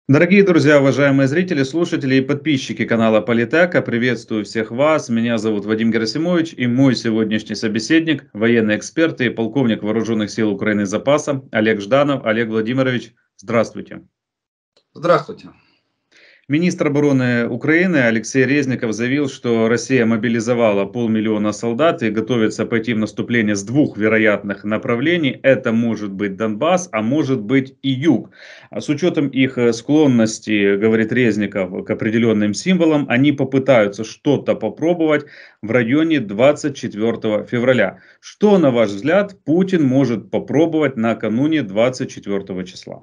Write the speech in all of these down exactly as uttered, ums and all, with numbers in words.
Дорогие друзья, уважаемые зрители, слушатели и подписчики канала Политека, приветствую всех вас. Меня зовут Вадим Герасимович, и мой сегодняшний собеседник, военный эксперт и полковник Вооруженных сил Украины запаса Олег Жданов. Олег Владимирович, здравствуйте. Здравствуйте. Министр обороны Украины Алексей Резников заявил, что Россия мобилизовала полмиллиона солдат и готовится пойти в наступление с двух вероятных направлений. Это может быть Донбасс, а может быть и Юг. А с учетом их э, склонности, говорит Резников, к определенным символам, они попытаются что-то попробовать в районе двадцать четвёртого февраля. Что, на ваш взгляд, Путин может попробовать накануне двадцать четвёртого числа?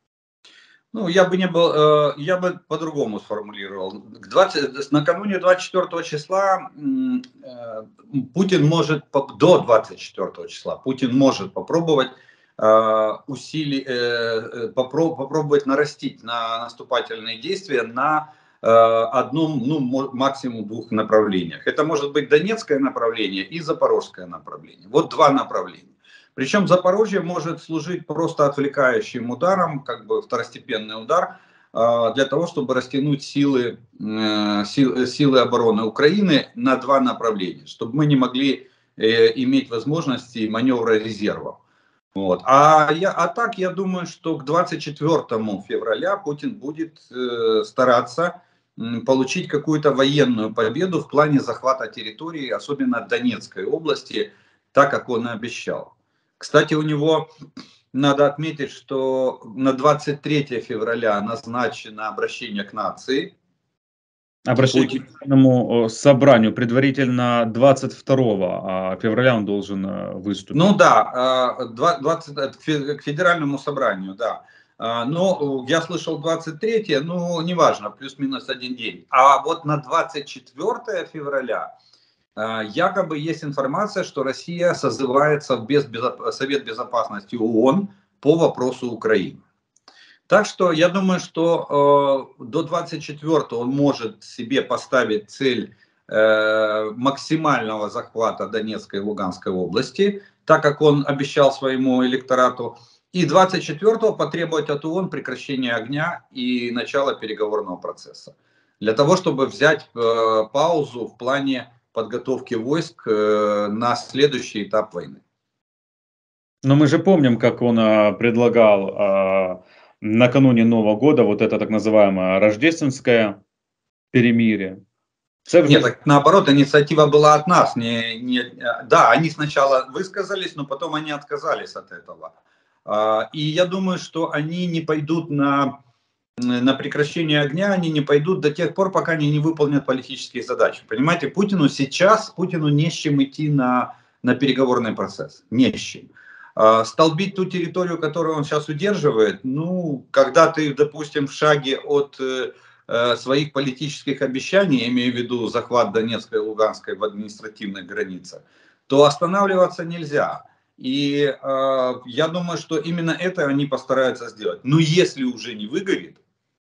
Ну, я бы не был, э, я бы по-другому сформулировал. К двадцать, накануне двадцать четвёртого числа м, э, Путин может, поп- до двадцать четвёртого числа, Путин может попробовать э, усили, э, э, попро- попробовать нарастить на наступательные действия на э, одном, ну, мо- максимум двух направлениях. Это может быть Донецкое направление и Запорожское направление. Вот два направления. Причем Запорожье может служить просто отвлекающим ударом, как бы второстепенный удар, а, для того, чтобы растянуть силы, э, сил- силы обороны Украины на два направления, чтобы мы не могли э, иметь возможности маневра резервов. Вот. А, я, а так я думаю, что к двадцать четвёртому февраля Путин будет э, стараться м, получить какую-то военную победу в плане захвата территории, особенно Донецкой области, так как он и обещал. Кстати, у него надо отметить, что на двадцать третье февраля назначено обращение к нации. Обращение Путин, к Генеральному, э, собранию предварительно двадцать второго а, февраля он должен э, выступить. ну да, э, два- двадцать, э, к фе- к федеральному собранию, да. А, Но э, я слышал двадцать третье, ну неважно, плюс-минус один день. А вот на двадцать четвёртое февраля э, якобы есть информация, что Россия созывается в без- безо- Совет Безопасности ООН по вопросу Украины. Так что я думаю, что э, до двадцать четвёртого он может себе поставить цель э, максимального захвата Донецкой и Луганской области, так как он обещал своему электорату, и двадцать четвёртого потребовать от ООН прекращения огня и начала переговорного процесса. Для того, чтобы взять э, паузу в плане подготовки войск э, на следующий этап войны. Но мы же помним, как он а, предлагал а, накануне Нового года вот это так называемое рождественское перемирие. Це вже Нет, так наоборот, инициатива была от нас. Не, не, э, да, они сначала высказались, но потом они отказались от этого. А, И я думаю, что они не пойдут на, на прекращение огня, они не пойдут до тех пор, пока они не выполнят политические задачи. Понимаете, Путину сейчас, Путину не с чем идти на, на переговорный процесс. Не с чем. А, Столбить ту территорию, которую он сейчас удерживает, ну, когда ты, допустим, в шаге от э, э, своих политических обещаний, я имею в виду захват Донецкой и Луганской в административных границах, то останавливаться нельзя. И э, я думаю, что именно это они постараются сделать. Но если уже не выгорит,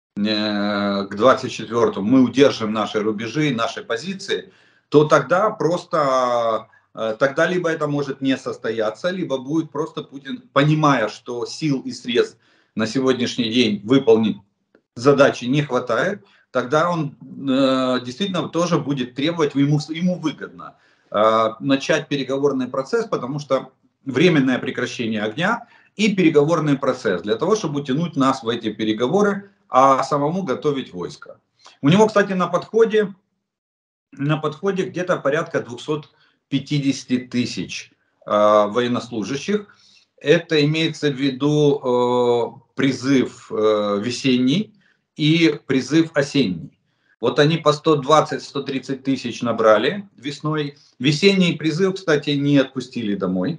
э, к двадцать четвёртому мы удержим наши рубежи, наши позиции, то тогда просто, э, тогда либо это может не состояться, либо будет просто Путин, понимая, что сил и средств на сегодняшний день выполнить задачи не хватает, тогда он э, действительно тоже будет требовать, ему, ему выгодно э, начать переговорный процесс, потому что временное прекращение огня и переговорный процесс для того, чтобы утянуть нас в эти переговоры, а самому готовить войско. У него, кстати, на подходе, на подходе где-то порядка двухсот пятидесяти тысяч э, военнослужащих. Это имеется в виду э, призыв э, весенний и призыв осенний. Вот они по сто двадцать — сто тридцать тысяч набрали весной. Весенний призыв, кстати, не отпустили домой.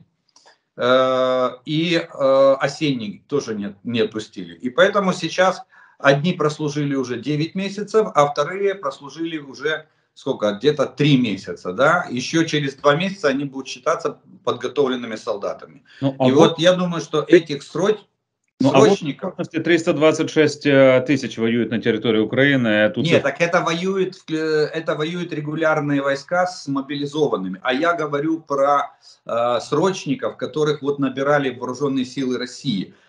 Э, и э, осенний тоже не, не отпустили. И поэтому сейчас одни прослужили уже девять месяцев, а вторые прослужили уже сколько, где-то три месяца, да, еще через два месяца они будут считаться подготовленными солдатами. ну, а И вот, вот я думаю, что этих сроч... ну, а вот в срочников, сущности триста двадцать шесть э, тысяч воюют на территории Украины. Эту нет, цифру. так это воюют, э, это воюют регулярные войска с мобилизованными. А я говорю про э, срочников, которых вот набирали в вооруженные силы России.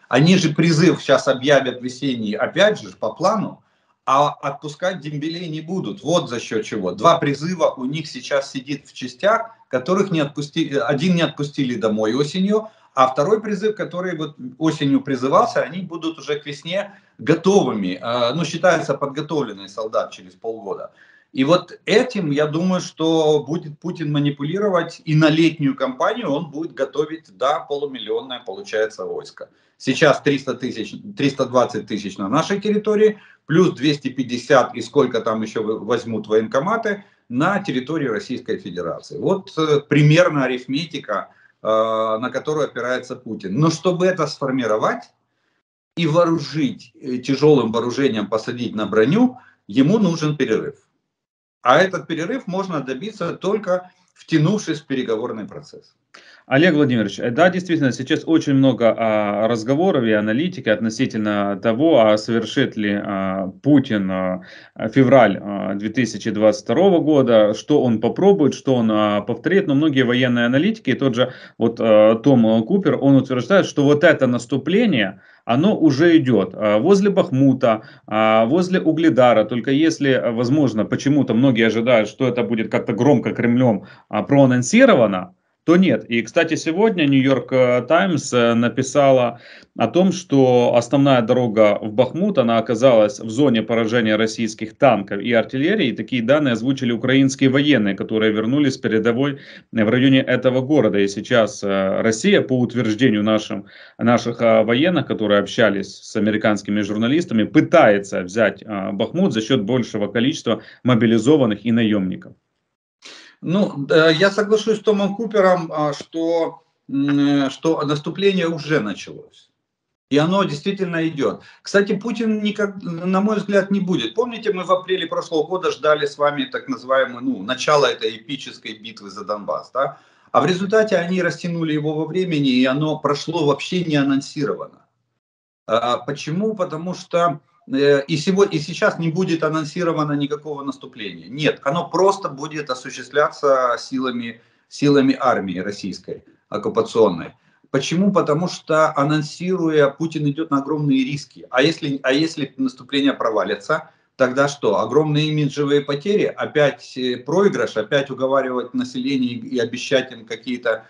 Они же призыв сейчас объявят весенний, опять же, по плану, а отпускать дембелей не будут. Вот за счет чего. Два призыва у них сейчас сидит в частях, которых не отпустили, один не отпустили домой осенью, а второй призыв, который вот осенью призывался, они будут уже к весне готовыми, ну, считается подготовленный солдат через полгода. И вот этим, я думаю, что будет Путин манипулировать, и на летнюю кампанию он будет готовить, да, полумиллионное, получается, войско. Сейчас триста тысяч, триста двадцать тысяч на нашей территории, плюс двести пятьдесят, и сколько там еще возьмут военкоматы на территории Российской Федерации. Вот э, примерно арифметика, э, на которую опирается Путин. Но чтобы это сформировать и вооружить, э, тяжелым вооружением посадить на броню, ему нужен перерыв. А этот перерыв можно добиться только втянувшись в переговорный процесс. Олег Владимирович, э, да, действительно, сейчас очень много а, разговоров и аналитики относительно того, а совершит ли а, Путин а, февраль а, две тысячи двадцать второго года, что он попробует, что он а, повторит. Но многие военные аналитики, тот же вот а, Том Купер, он утверждает, что вот это наступление, оно уже идет а, возле Бахмута, а, возле Угледара. Только если, возможно, почему-то многие ожидают, что это будет как-то громко Кремлем а, проанонсировано, то нет. И, кстати, сегодня Нью-Йорк Таймс написала о том, что основная дорога в Бахмут, она оказалась в зоне поражения российских танков и артиллерии. И такие данные озвучили украинские военные, которые вернулись с передовой в районе этого города. И сейчас Россия, по утверждению нашим, наших военных, которые общались с американскими журналистами, пытается взять Бахмут за счет большего количества мобилизованных и наемников. Ну, я соглашусь с Томом Купером, что, что наступление уже началось. И оно действительно идет. Кстати, Путин, никак, на мой взгляд, не будет. Помните, мы в апреле прошлого года ждали с вами так называемое, ну, начало этой эпической битвы за Донбасс, да? А в результате они растянули его во времени, и оно прошло вообще не анонсировано. А почему? Потому что и, сегодня, и сейчас не будет анонсировано никакого наступления. Нет, оно просто будет осуществляться силами, силами армии российской, оккупационной. Почему? Потому что, анонсируя, Путин идет на огромные риски. А если, а если наступление провалится, тогда что? Огромные имиджевые потери, опять проигрыш, опять уговаривать население и обещать им какие-то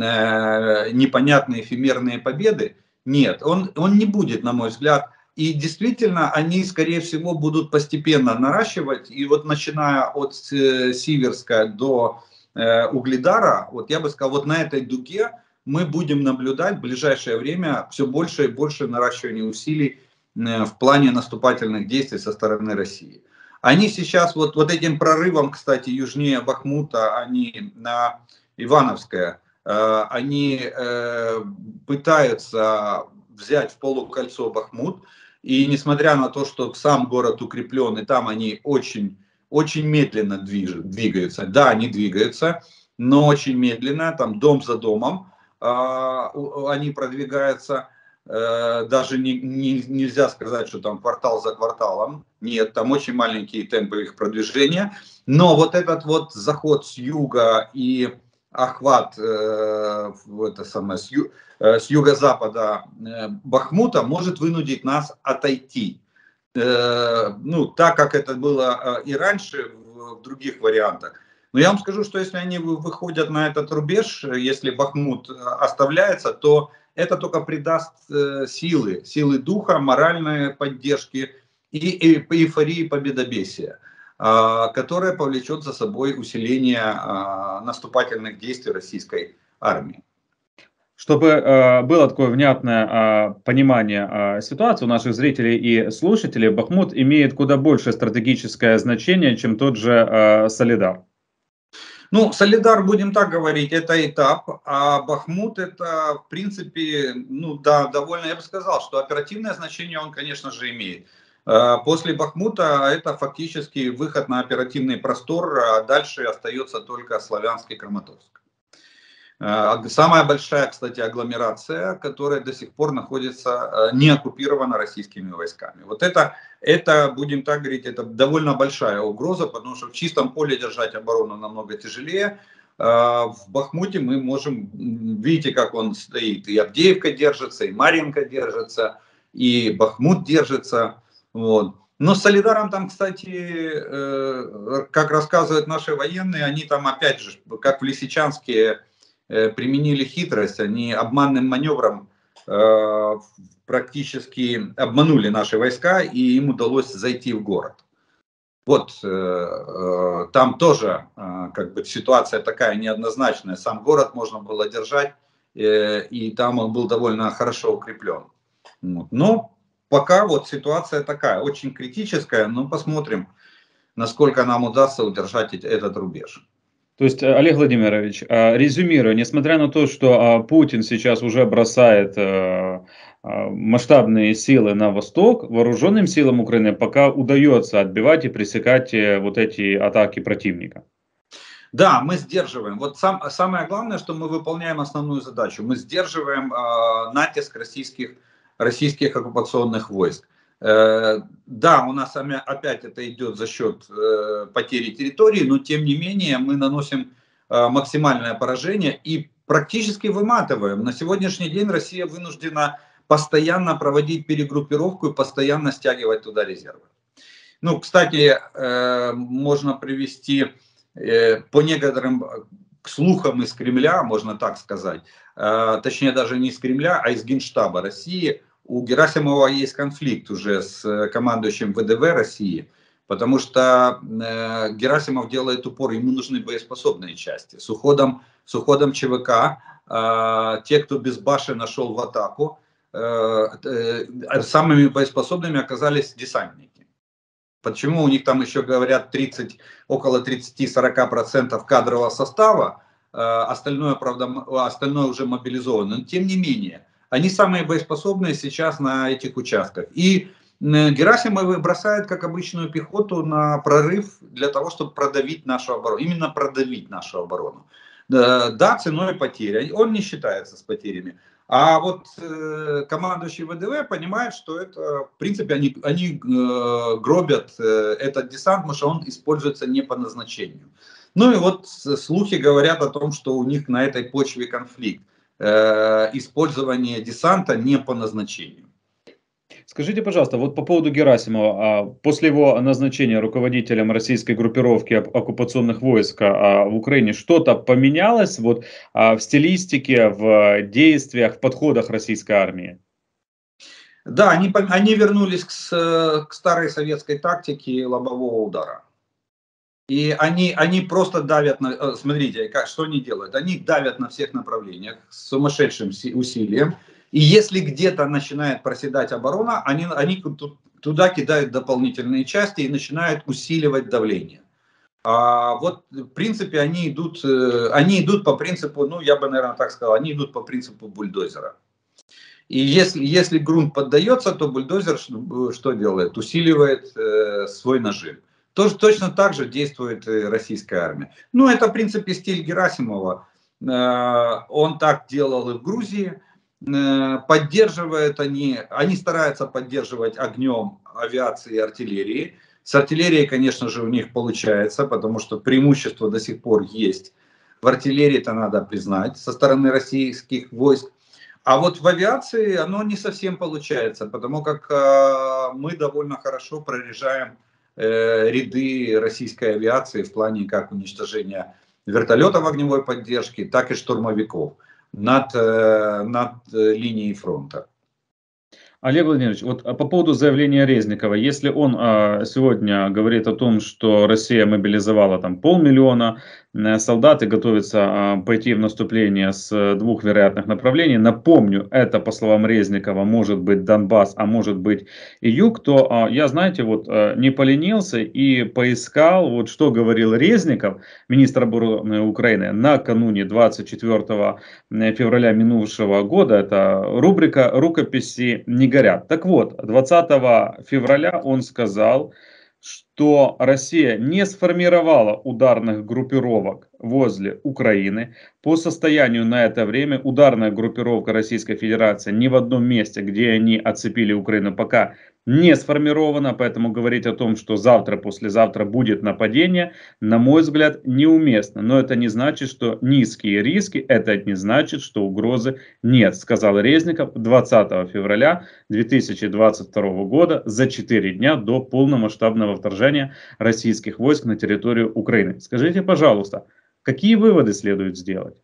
э, непонятные эфемерные победы? Нет, он, он не будет, на мой взгляд. И действительно, они, скорее всего, будут постепенно наращивать. И вот начиная от э, Сиверска до э, Угледара, вот я бы сказал, вот на этой дуге мы будем наблюдать в ближайшее время все больше и больше наращивания усилий э, в плане наступательных действий со стороны России. Они сейчас, вот, вот этим прорывом, кстати, южнее Бахмута, они на Ивановское, э, они э, пытаются взять в полукольцо Бахмут. И несмотря на то, что сам город укреплен, и там они очень, очень медленно движут, двигаются. Да, они двигаются, но очень медленно, там дом за домом э, они продвигаются. Э, даже не, не, нельзя сказать, что там квартал за кварталом. Нет, там очень маленькие темпы их продвижения. Но вот этот вот заход с юга и охват э, это самое, с, ю, э, с юго-запада э, Бахмута может вынудить нас отойти. Э, ну, так как это было э, и раньше в, в других вариантах. Но я вам скажу, что если они выходят на этот рубеж, если Бахмут оставляется, то это только придаст э, силы, силы духа, моральной поддержки и, и эйфории победобесия, которая повлечет за собой усиление наступательных действий российской армии. Чтобы э, было такое внятное э, понимание э, ситуации у наших зрителей и слушателей, Бахмут имеет куда большее стратегическое значение, чем тот же э, Солидар. Ну, Солидар, будем так говорить, это этап, а Бахмут это, в принципе, ну да, довольно, я бы сказал, что оперативное значение он, конечно же, имеет. После Бахмута это фактически выход на оперативный простор, а дальше остается только Славянский Краматорск. Самая большая, кстати, агломерация, которая до сих пор находится не оккупирована российскими войсками. Вот это, это, будем так говорить, это довольно большая угроза, потому что в чистом поле держать оборону намного тяжелее. в Бахмуте мы можем, видите, как он стоит, и Авдеевка держится, и Марьинка держится, и Бахмут держится, вот. Но с Солидаром там, кстати, как рассказывают наши военные, они там опять же, как в Лисичанске, применили хитрость, они обманным маневром практически обманули наши войска, и им удалось зайти в город. Вот э, э, там тоже э, как бы ситуация такая неоднозначная. Сам город можно было держать, э, и там он был довольно хорошо укреплен. Вот. Но пока вот ситуация такая, очень критическая, но посмотрим, насколько нам удастся удержать этот рубеж. То есть, Олег Владимирович, резюмируя, несмотря на то, что Путин сейчас уже бросает масштабные силы на восток, вооруженным силам Украины пока удается отбивать и пресекать вот эти атаки противника. Да, мы сдерживаем. Вот сам, самое главное, что мы выполняем основную задачу. Мы сдерживаем э, натиск российских, российских оккупационных войск. Э, да, у нас опять это идет за счет э, потери территории, но тем не менее мы наносим э, максимальное поражение и практически выматываем. На сегодняшний день Россия вынуждена постоянно проводить перегруппировку и постоянно стягивать туда резервы. Ну, кстати, э, можно привести э, по некоторым слухам из Кремля, можно так сказать, э, точнее даже не из Кремля, а из Генштаба России, у Герасимова есть конфликт уже с командующим вэ дэ вэ России, потому что э, Герасимов делает упор, ему нужны боеспособные части. С уходом, с уходом че вэ ка, э, те, кто безбашенно шел в атаку, самыми боеспособными оказались десантники. Почему у них там еще говорят тридцать, около тридцати-сорока процентов кадрового состава, остальное, правда, остальное уже мобилизовано. Но тем не менее, они самые боеспособные сейчас на этих участках. И Герасимов бросает, как обычную пехоту, на прорыв для того, чтобы продавить нашу оборону. Именно продавить нашу оборону. Да, ценой потерь. Он не считается с потерями. А вот э, командующий вэ дэ вэ понимает, что это, в принципе, они, они э, гробят э, этот десант, потому что он используется не по назначению. Ну и вот слухи говорят о том, что у них на этой почве конфликт. Э, использование десанта не по назначению. Скажите, пожалуйста, вот по поводу Герасимова, после его назначения руководителем российской группировки оккупационных войск в Украине, что-то поменялось вот в стилистике, в действиях, в подходах российской армии? Да, они, они вернулись к, к старой советской тактике лобового удара. И они, они просто давят на... Смотрите, как, что они делают? Они давят на всех направлениях с сумасшедшим усилием. И если где-то начинает проседать оборона, они, они туда кидают дополнительные части и начинают усиливать давление. А вот в принципе они идут, они идут по принципу, ну я бы, наверное, так сказал, они идут по принципу бульдозера. И если, если грунт поддается, то бульдозер что делает? Усиливает э, свой нажим. Тоже, точно так же действует российская армия. Ну это в принципе стиль Герасимова. Э, он так делал и в Грузии. Поддерживают они, они стараются поддерживать огнем авиации и артиллерии. С артиллерией, конечно же, у них получается, потому что преимущество до сих пор есть. В артиллерии это надо признать со стороны российских войск. А вот в авиации оно не совсем получается, потому как э, мы довольно хорошо прорежаем э, ряды российской авиации в плане как уничтожения вертолетов огневой поддержки, так и штурмовиков над, над линией фронта. Олег Владимирович, вот по поводу заявления Резникова, если он а, сегодня говорит о том, что Россия мобилизовала там полмиллиона солдат и готовится а, пойти в наступление с двух вероятных направлений, напомню, это, по словам Резникова, может быть Донбасс, а может быть и юг, то а, я, знаете, вот а, не поленился и поискал, вот что говорил Резников, министр обороны Украины, накануне двадцать четвёртого февраля минувшего года, это рубрика «Рукописи не горят». Так вот, двадцатого февраля он сказал, что Россия не сформировала ударных группировок возле Украины. По состоянию на это время ударная группировка Российской Федерации ни в одном месте, где они оцепили Украину, пока не сформировано, поэтому говорить о том, что завтра, послезавтра будет нападение, на мой взгляд, неуместно. Но это не значит, что низкие риски, это не значит, что угрозы нет, сказал Резников двадцатого февраля две тысячи двадцать второго года, за четыре дня до полномасштабного вторжения российских войск на территорию Украины. Скажите, пожалуйста, какие выводы следует сделать?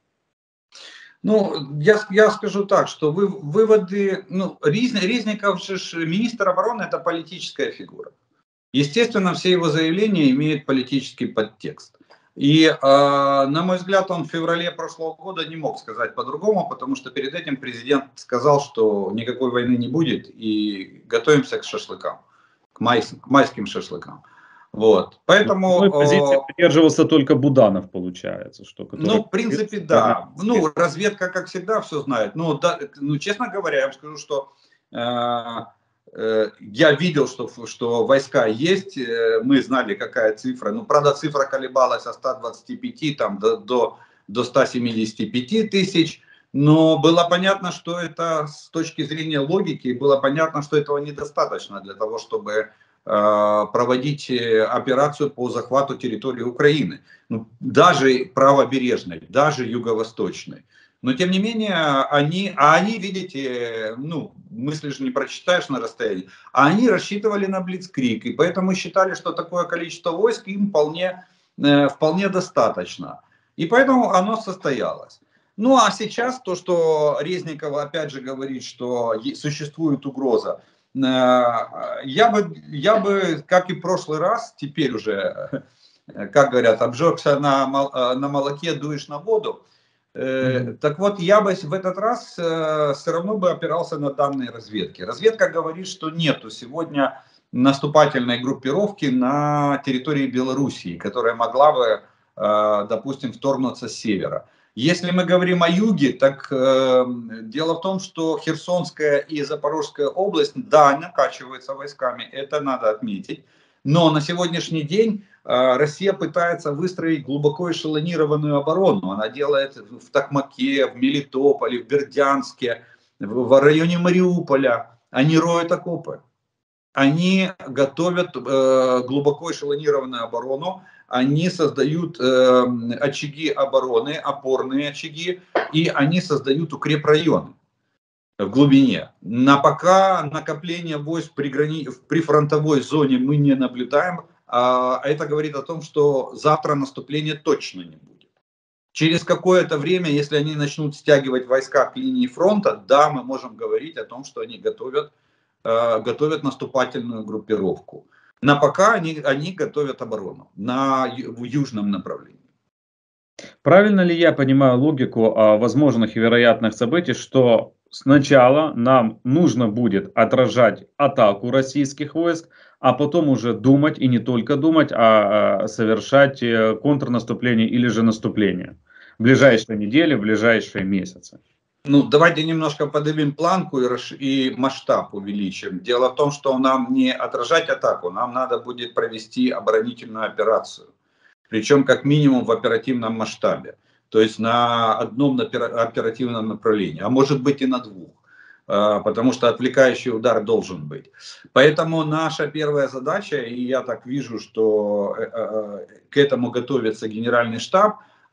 Ну, я, я скажу так, что вы, выводы, ну, Резни- Резников же ж министр обороны, это политическая фигура. Естественно, все его заявления имеют политический подтекст. И, э, на мой взгляд, он в феврале прошлого года не мог сказать по-другому, потому что перед этим президент сказал, что никакой войны не будет и готовимся к шашлыкам, к, май, к майским шашлыкам. Вот. Одной позиции Поэтому, придерживался только Буданов, получается, что ну, который в принципе, специально. да. Ну, разведка, как всегда, все знает. Ну, да, ну, честно говоря, я вам скажу, что э, э, я видел, что, что войска есть. Э, мы знали, какая цифра. Ну, правда, цифра колебалась от ста двадцати пяти там, до, до, до ста семидесяти пяти тысяч. Но было понятно, что это с точки зрения логики, было понятно, что этого недостаточно для того, чтобы проводить операцию по захвату территории Украины, ну, даже правобережной, даже юго-восточной. Но тем не менее, они, а они, видите, ну, мысли же не прочитаешь на расстоянии, а они рассчитывали на блицкриг, и поэтому считали, что такое количество войск им вполне, вполне достаточно. И поэтому оно состоялось. Ну а сейчас то, что Резников опять же говорит, что существует угроза, я бы, я бы, как и в прошлый раз, теперь уже, как говорят, обжегся на, на молоке, дуешь на воду. Мгм. Так вот, я бы в этот раз все равно бы опирался на данные разведки. Разведка говорит, что нету сегодня наступательной группировки на территории Белоруссии, которая могла бы, допустим, вторгнуться с севера. Если мы говорим о юге, так э, дело в том, что Херсонская и Запорожская область, да, накачиваются войсками, это надо отметить. Но на сегодняшний день э, Россия пытается выстроить глубоко эшелонированную оборону. Она делает в Токмаке, в Мелитополе, в Бердянске, в, в районе Мариуполя. Они роют окопы. Они готовят э, глубоко эшелонированную оборону, они создают э, очаги обороны, опорные очаги, и они создают укрепрайоны в глубине. На пока накопление войск при, грани... в прифронтовой зоне мы не наблюдаем, а это говорит о том, что завтра наступления точно не будет. Через какое-то время, если они начнут стягивать войска к линии фронта, да, мы можем говорить о том, что они готовят готовят наступательную группировку. На пока они, они готовят оборону на, в южном направлении. Правильно ли я понимаю логику а, возможных и вероятных событий, что сначала нам нужно будет отражать атаку российских войск, а потом уже думать, и не только думать, а, а совершать э, контрнаступление или же наступление в ближайшие недели, в ближайшие месяцы? Ну, давайте немножко поднимем планку и, и масштаб увеличим. Дело в том, что нам не отражать атаку, нам надо будет провести оборонительную операцию. Причем как минимум в оперативном масштабе. То есть на одном оперативном направлении, а может быть и на двух. Потому что отвлекающий удар должен быть. Поэтому наша первая задача, и я так вижу, что к этому готовится Генеральный штаб,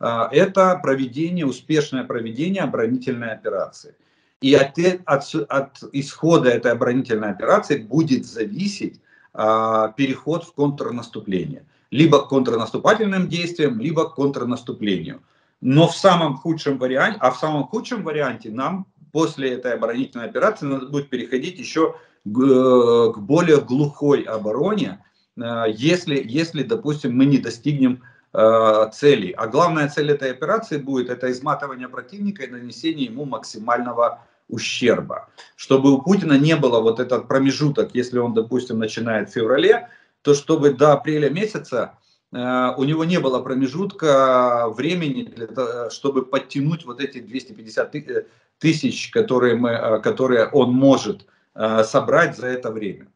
это проведение, успешное проведение оборонительной операции. И от, от, от исхода этой оборонительной операции будет зависеть а, переход в контрнаступление. Либо к контрнаступательным действиям, либо к контрнаступлению. Но в самом худшем варианте, а в самом худшем варианте нам после этой оборонительной операции надо будет переходить еще к, к более глухой обороне, если, если, допустим, мы не достигнем целей. А главная цель этой операции будет это изматывание противника и нанесение ему максимального ущерба. Чтобы у Путина не было вот этот промежуток, если он, допустим, начинает в феврале, то чтобы до апреля месяца э, у него не было промежутка времени, для того, чтобы подтянуть вот эти двести пятьдесят тысяч, которые, мы, которые он может э, собрать за это время.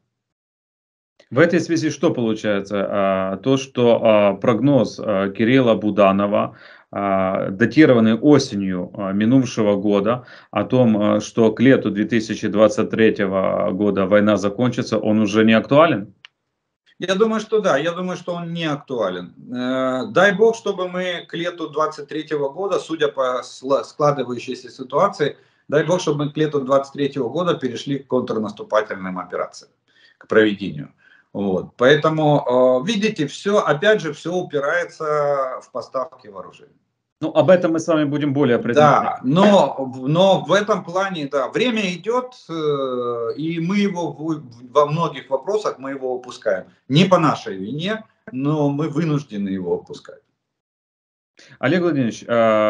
В этой связи что получается? А, То, что а, прогноз а, Кирилла Буданова датированный осенью минувшего года, о том, что к лету две тысячи двадцать третьего года война закончится, он уже не актуален? Я думаю, что да, я думаю, что он не актуален. Дай бог, чтобы мы к лету двадцать третьего года, судя по складывающейся ситуации, дай бог, чтобы мы к лету двадцать третьего года перешли к контрнаступательным операциям, к проведению. Вот. Поэтому, видите, все, опять же, все упирается в поставки вооружений. Ну, об этом мы с вами будем более предметно. Да, но, но в этом плане, да, время идет, и мы его во многих вопросах мы его упускаем. Не по нашей вине, но мы вынуждены его упускать. Олег Владимирович,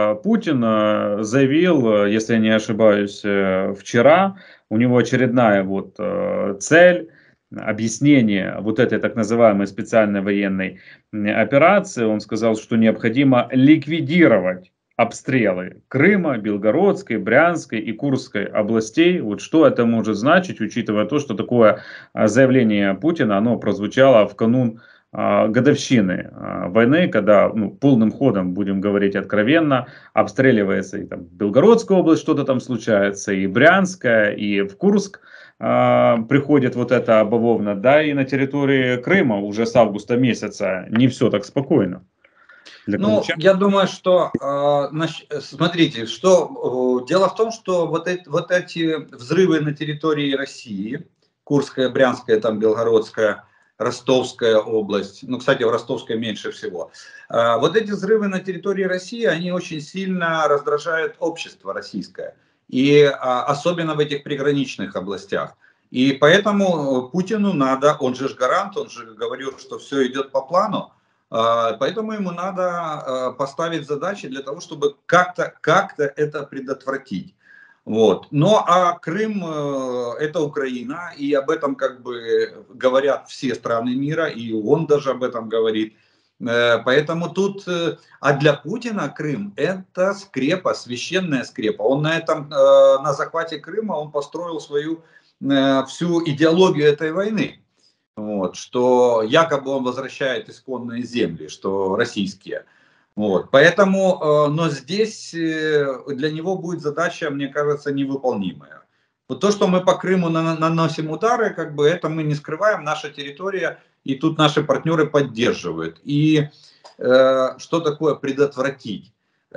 Путин заявил, если я не ошибаюсь, вчера, у него очередная вот цель, объяснение вот этой так называемой специальной военной операции. Он сказал, что необходимо ликвидировать обстрелы Крыма, Белгородской, Брянской и Курской областей. Вот что это может значить, учитывая то, что такое заявление Путина, оно прозвучало в канун годовщины войны, когда, ну, полным ходом, будем говорить откровенно, обстреливается и там Белгородская область, что-то там случается, и Брянская, и в Курск э, приходит вот эта бавовна, да, и на территории Крыма уже с августа месяца не все так спокойно. Ну, я думаю, что, э, смотрите, что э, дело в том, что вот эти, вот эти взрывы на территории России, Курская, Брянская, там Белгородская, Ростовская область, ну, кстати, в Ростовской меньше всего. Э, вот эти взрывы на территории России, они очень сильно раздражают общество российское, и э, особенно в этих приграничных областях. И поэтому Путину надо, он же гарант, он же говорил, что все идет по плану. Поэтому ему надо поставить задачи для того, чтобы как-то как-то это предотвратить. Вот. Ну а Крым это Украина, и об этом как бы говорят все страны мира, и он даже об этом говорит. Поэтому тут, а для Путина Крым это скрепа, священная скрепа. Он на этом, на захвате Крыма, он построил свою всю идеологию этой войны. Вот, что якобы он возвращает исконные земли, что российские. Вот, поэтому, но здесь для него будет задача, мне кажется, невыполнимая. Вот то, что мы по Крыму наносим удары, как бы это мы не скрываем, наша территория, и тут наши партнеры поддерживают. И э, что такое предотвратить?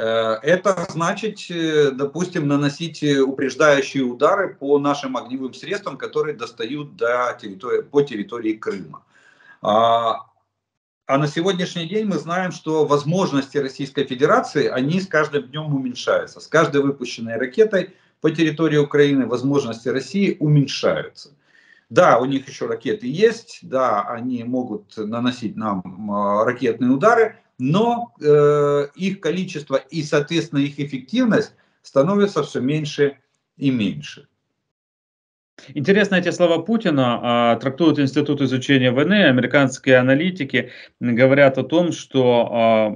Это значит, допустим, наносить упреждающие удары по нашим огневым средствам, которые достают до территории, по территории Крыма. А, а на сегодняшний день мы знаем, что возможности Российской Федерации, они с каждым днем уменьшаются. С каждой выпущенной ракетой по территории Украины возможности России уменьшаются. Да, у них еще ракеты есть, да, они могут наносить нам ракетные удары, но э, их количество и, соответственно, их эффективность становится все меньше и меньше. Интересно, эти слова Путина а, трактуют Институт изучения войны. Американские аналитики говорят о том, что а,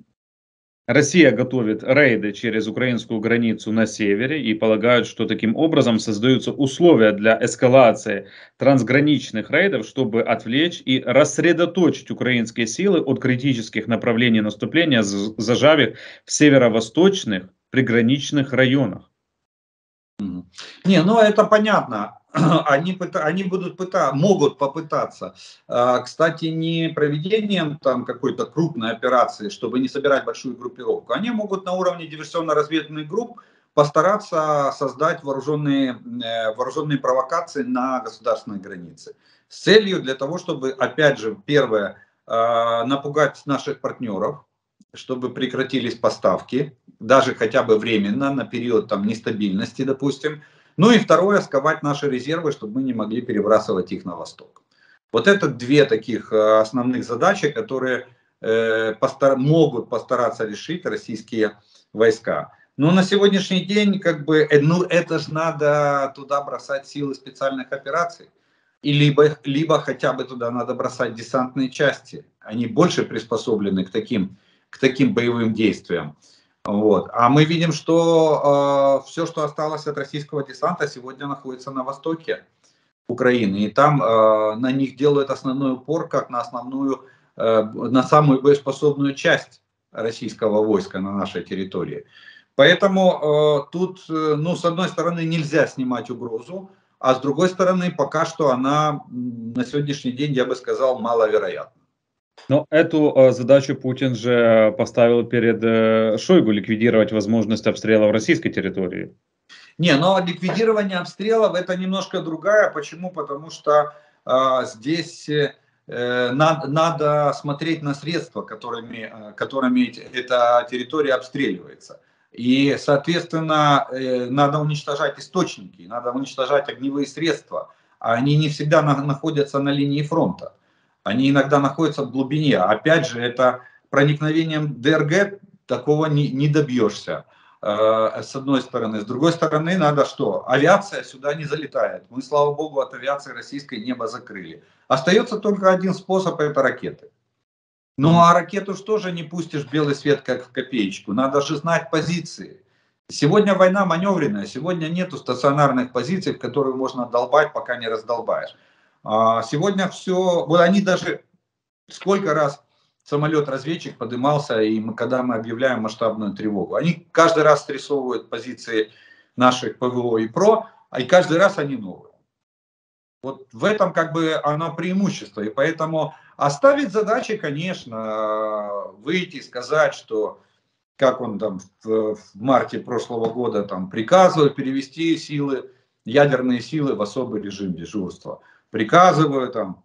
Россия готовит рейды через украинскую границу на севере и полагают, что таким образом создаются условия для эскалации трансграничных рейдов, чтобы отвлечь и рассредоточить украинские силы от критических направлений наступления, зажав их в северо-восточных приграничных районах. Не, ну это понятно. Они, они будут пытаться, могут попытаться, кстати, не проведением там какой-то крупной операции, чтобы не собирать большую группировку. Они могут на уровне диверсионно-разведывательных групп постараться создать вооруженные, вооруженные провокации на государственной границе. С целью для того, чтобы, опять же, первое, напугать наших партнеров, чтобы прекратились поставки, даже хотя бы временно, на период там нестабильности, допустим. Ну и второе, сковать наши резервы, чтобы мы не могли перебрасывать их на восток. Вот это две таких основных задачи, которые э, постар могут постараться решить российские войска. Но на сегодняшний день, как бы, ну это же надо туда бросать силы специальных операций. И либо, либо хотя бы туда надо бросать десантные части. Они больше приспособлены к таким, к таким боевым действиям. Вот. А мы видим, что э, все, что осталось от российского десанта, сегодня находится на востоке Украины. И там э, на них делают основной упор, как на основную, э, на самую боеспособную часть российского войска на нашей территории. Поэтому э, тут, э, ну, с одной стороны, нельзя снимать угрозу, а с другой стороны, пока что она на сегодняшний день, я бы сказал, маловероятна. Но эту э, задачу Путин же поставил перед э, Шойгу ликвидировать возможность обстрелов российской территории. Не, но ликвидирование обстрелов это немножко другая. Почему? Потому что э, здесь э, надо, надо смотреть на средства, которыми, э, которыми эта территория обстреливается. И, соответственно, э, надо уничтожать источники, надо уничтожать огневые средства. А они не всегда на, находятся на линии фронта. Они иногда находятся в глубине. Опять же, это проникновением ДРГ такого не, не добьешься. С одной стороны. С другой стороны, надо что? Авиация сюда не залетает. Мы, слава богу, от авиации российской небо закрыли. Остается только один способ, это ракеты. Ну а ракету что же не пустишь белый свет, как в копеечку? Надо же знать позиции. Сегодня война маневренная, сегодня нету стационарных позиций, в которые можно долбать, пока не раздолбаешь. А сегодня все, вот они даже сколько раз самолет-разведчик поднимался, и мы, когда мы объявляем масштабную тревогу, они каждый раз срисовывают позиции наших ПВО и ПРО, а и каждый раз они новые. Вот в этом как бы оно преимущество, и поэтому оставить задачи, конечно, выйти и сказать, что как он там в, в марте прошлого года там приказывал перевести силы, ядерные силы в особый режим дежурства, приказываю там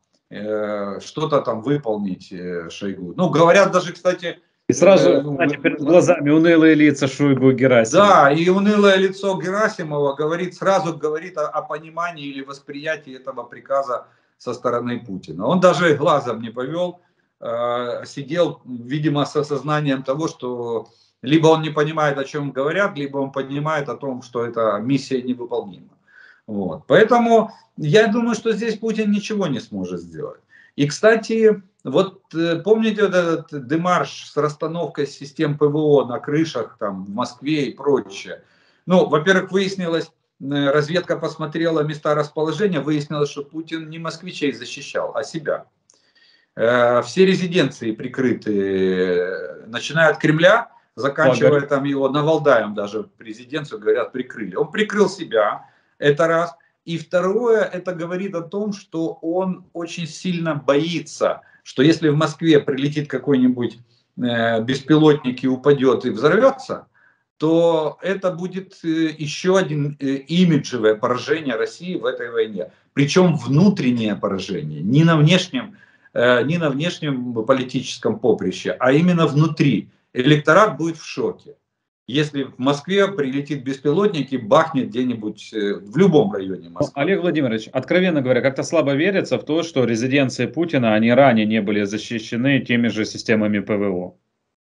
что-то там выполнить Шойгу. Ну, говорят даже, кстати... И сразу, э, значит, перед глазами унылые лица Шойгу и Герасимова. Да, и унылое лицо Герасимова говорит, сразу говорит о, о понимании или восприятии этого приказа со стороны Путина. Он даже глазом не повел, э, сидел, видимо, с осознанием того, что либо он не понимает, о чем говорят, либо он понимает о том, что эта миссия невыполнима. Вот. Поэтому я думаю, что здесь Путин ничего не сможет сделать. И, кстати, вот помните вот этот демарш с расстановкой систем ПВО на крышах там, в Москве и прочее? Ну, во-первых, выяснилось, разведка посмотрела места расположения, выяснилось, что Путин не москвичей защищал, а себя. Все резиденции прикрыты, начиная от Кремля, заканчивая там его Навалдаем, даже резиденцию, говорят, прикрыли. Он прикрыл себя. Это раз. И второе, это говорит о том, что он очень сильно боится, что если в Москве прилетит какой-нибудь э, беспилотник и упадет и взорвется, то это будет э, еще один э, имиджевое поражение России в этой войне. Причем внутреннее поражение, не на внешнем, э, не на внешнем политическом поприще, а именно внутри. Электорат будет в шоке. Если в Москве прилетит беспилотник и бахнет где-нибудь в любом районе Москвы. Олег Владимирович, откровенно говоря, как-то слабо верится в то, что резиденции Путина, они ранее не были защищены теми же системами ПВО.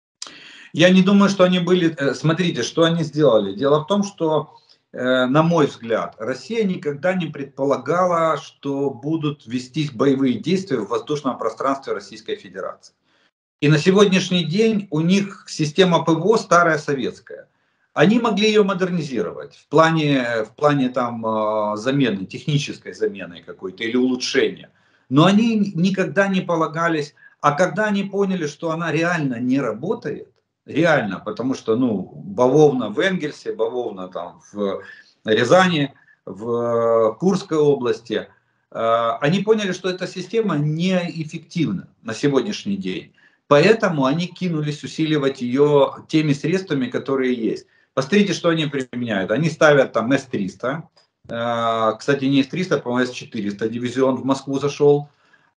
Я не думаю, что они были... Смотрите, что они сделали. Дело в том, что, на мой взгляд, Россия никогда не предполагала, что будут вестись боевые действия в воздушном пространстве Российской Федерации. И на сегодняшний день у них система ПВО старая советская. Они могли ее модернизировать в плане, в плане там, замены, технической замены какой-то или улучшения. Но они никогда не полагались. А когда они поняли, что она реально не работает, реально, потому что ну, бавовна в Энгельсе, бавовна там, в Рязани, в Курской области, они поняли, что эта система неэффективна на сегодняшний день. Поэтому они кинулись усиливать ее теми средствами, которые есть. Посмотрите, что они применяют. Они ставят там эс триста. Кстати, не эс триста, по-моему, эс четыреста дивизион в Москву зашел.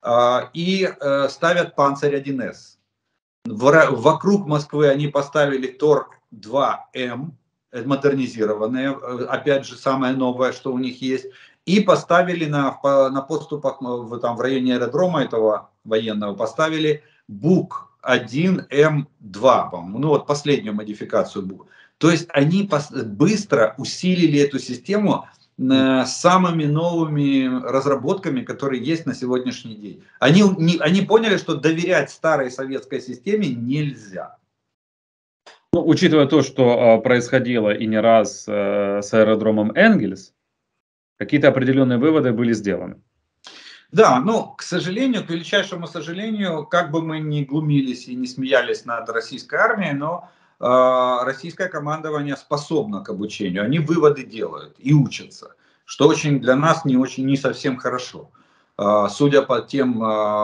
И ставят Панцирь один эс. Вокруг Москвы они поставили Торг два эм, модернизированные. Опять же, самое новое, что у них есть. И поставили на, на подступах в, там, в районе аэродрома этого военного, поставили Бук один эм два, по-моему, ну вот последнюю модификацию Бук. То есть они быстро усилили эту систему э, с самыми новыми разработками, которые есть на сегодняшний день. Они, не, они поняли, что доверять старой советской системе нельзя. Ну, учитывая то, что э, происходило и не раз э, с аэродромом Энгельс, какие-то определенные выводы были сделаны. Да, ну, к сожалению, к величайшему сожалению, как бы мы ни глумились и не смеялись над российской армией, но э, российское командование способно к обучению. Они выводы делают и учатся, что очень для нас не очень не совсем хорошо. Э, судя по тем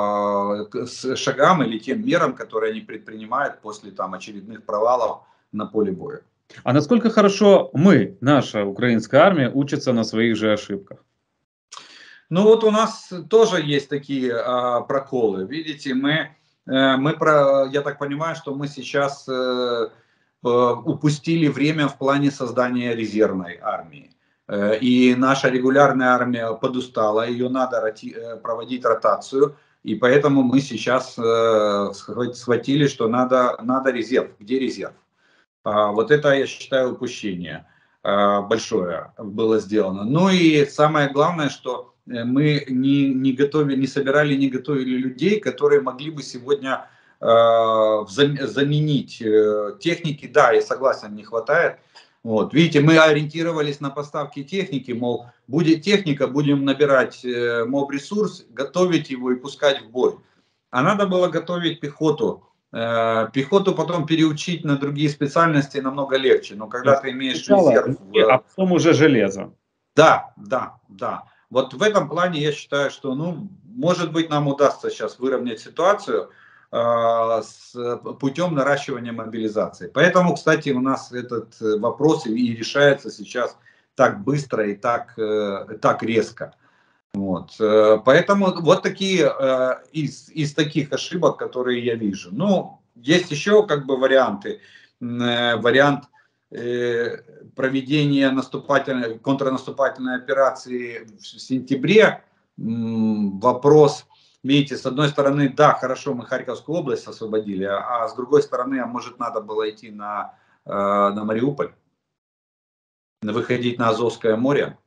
э, шагам или тем мерам, которые они предпринимают после там очередных провалов на поле боя. А насколько хорошо мы, наша украинская армия, учится на своих же ошибках? Ну вот у нас тоже есть такие а, проколы. Видите, мы, э, мы про, я так понимаю, что мы сейчас э, э, упустили время в плане создания резервной армии. Э, и наша регулярная армия подустала, ее надо роти, э, проводить ротацию. И поэтому мы сейчас э, схватили, что надо, надо резерв. Где резерв? А, вот это, я считаю, упущение а, большое было сделано. Ну и самое главное, что э, мы не, не готовили, не собирали, не готовили людей, которые могли бы сегодня э, заменить э, техники. Да, я согласен, не хватает. Вот. Видите, мы ориентировались на поставки техники, мол, будет техника, будем набирать э, моб-ресурс, готовить его и пускать в бой. А надо было готовить пехоту. Пехоту потом переучить на другие специальности намного легче, но когда ты имеешь Сначала резерв... люди, а потом уже железо. Да, да, да. Вот в этом плане я считаю, что, ну, может быть, нам удастся сейчас выровнять ситуацию э, с путем наращивания мобилизации. Поэтому, кстати, у нас этот вопрос и решается сейчас так быстро и так, э, так резко. Вот. Поэтому вот такие э, из, из таких ошибок, которые я вижу. Ну, есть еще как бы варианты. Э, вариант э, проведения наступательной, контрнаступательной операции в сентябре. М, вопрос, видите, с одной стороны, да, хорошо, мы Харьковскую область освободили, а, а с другой стороны, а может надо было идти на, э, на Мариуполь, выходить на Азовское море.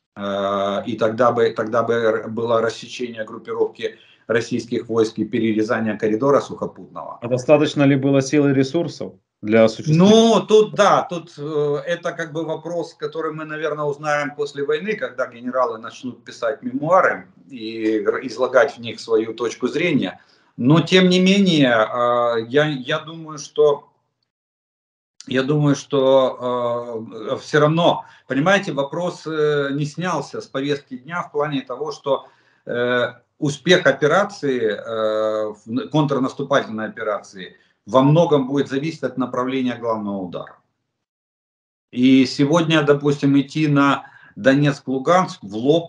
И тогда бы, тогда бы было рассечение группировки российских войск и перерезание коридора сухопутного. А достаточно ли было сил и ресурсов для осуществления? Ну, тут да, тут э, это как бы вопрос, который мы, наверное, узнаем после войны, когда генералы начнут писать мемуары и излагать в них свою точку зрения. Но, тем не менее, э, я, я думаю, что Я думаю, что э, все равно, понимаете, вопрос э, не снялся с повестки дня в плане того, что э, успех операции, э, контрнаступательной операции, во многом будет зависеть от направления главного удара. И сегодня, допустим, идти на Донецк-Луганск в лоб,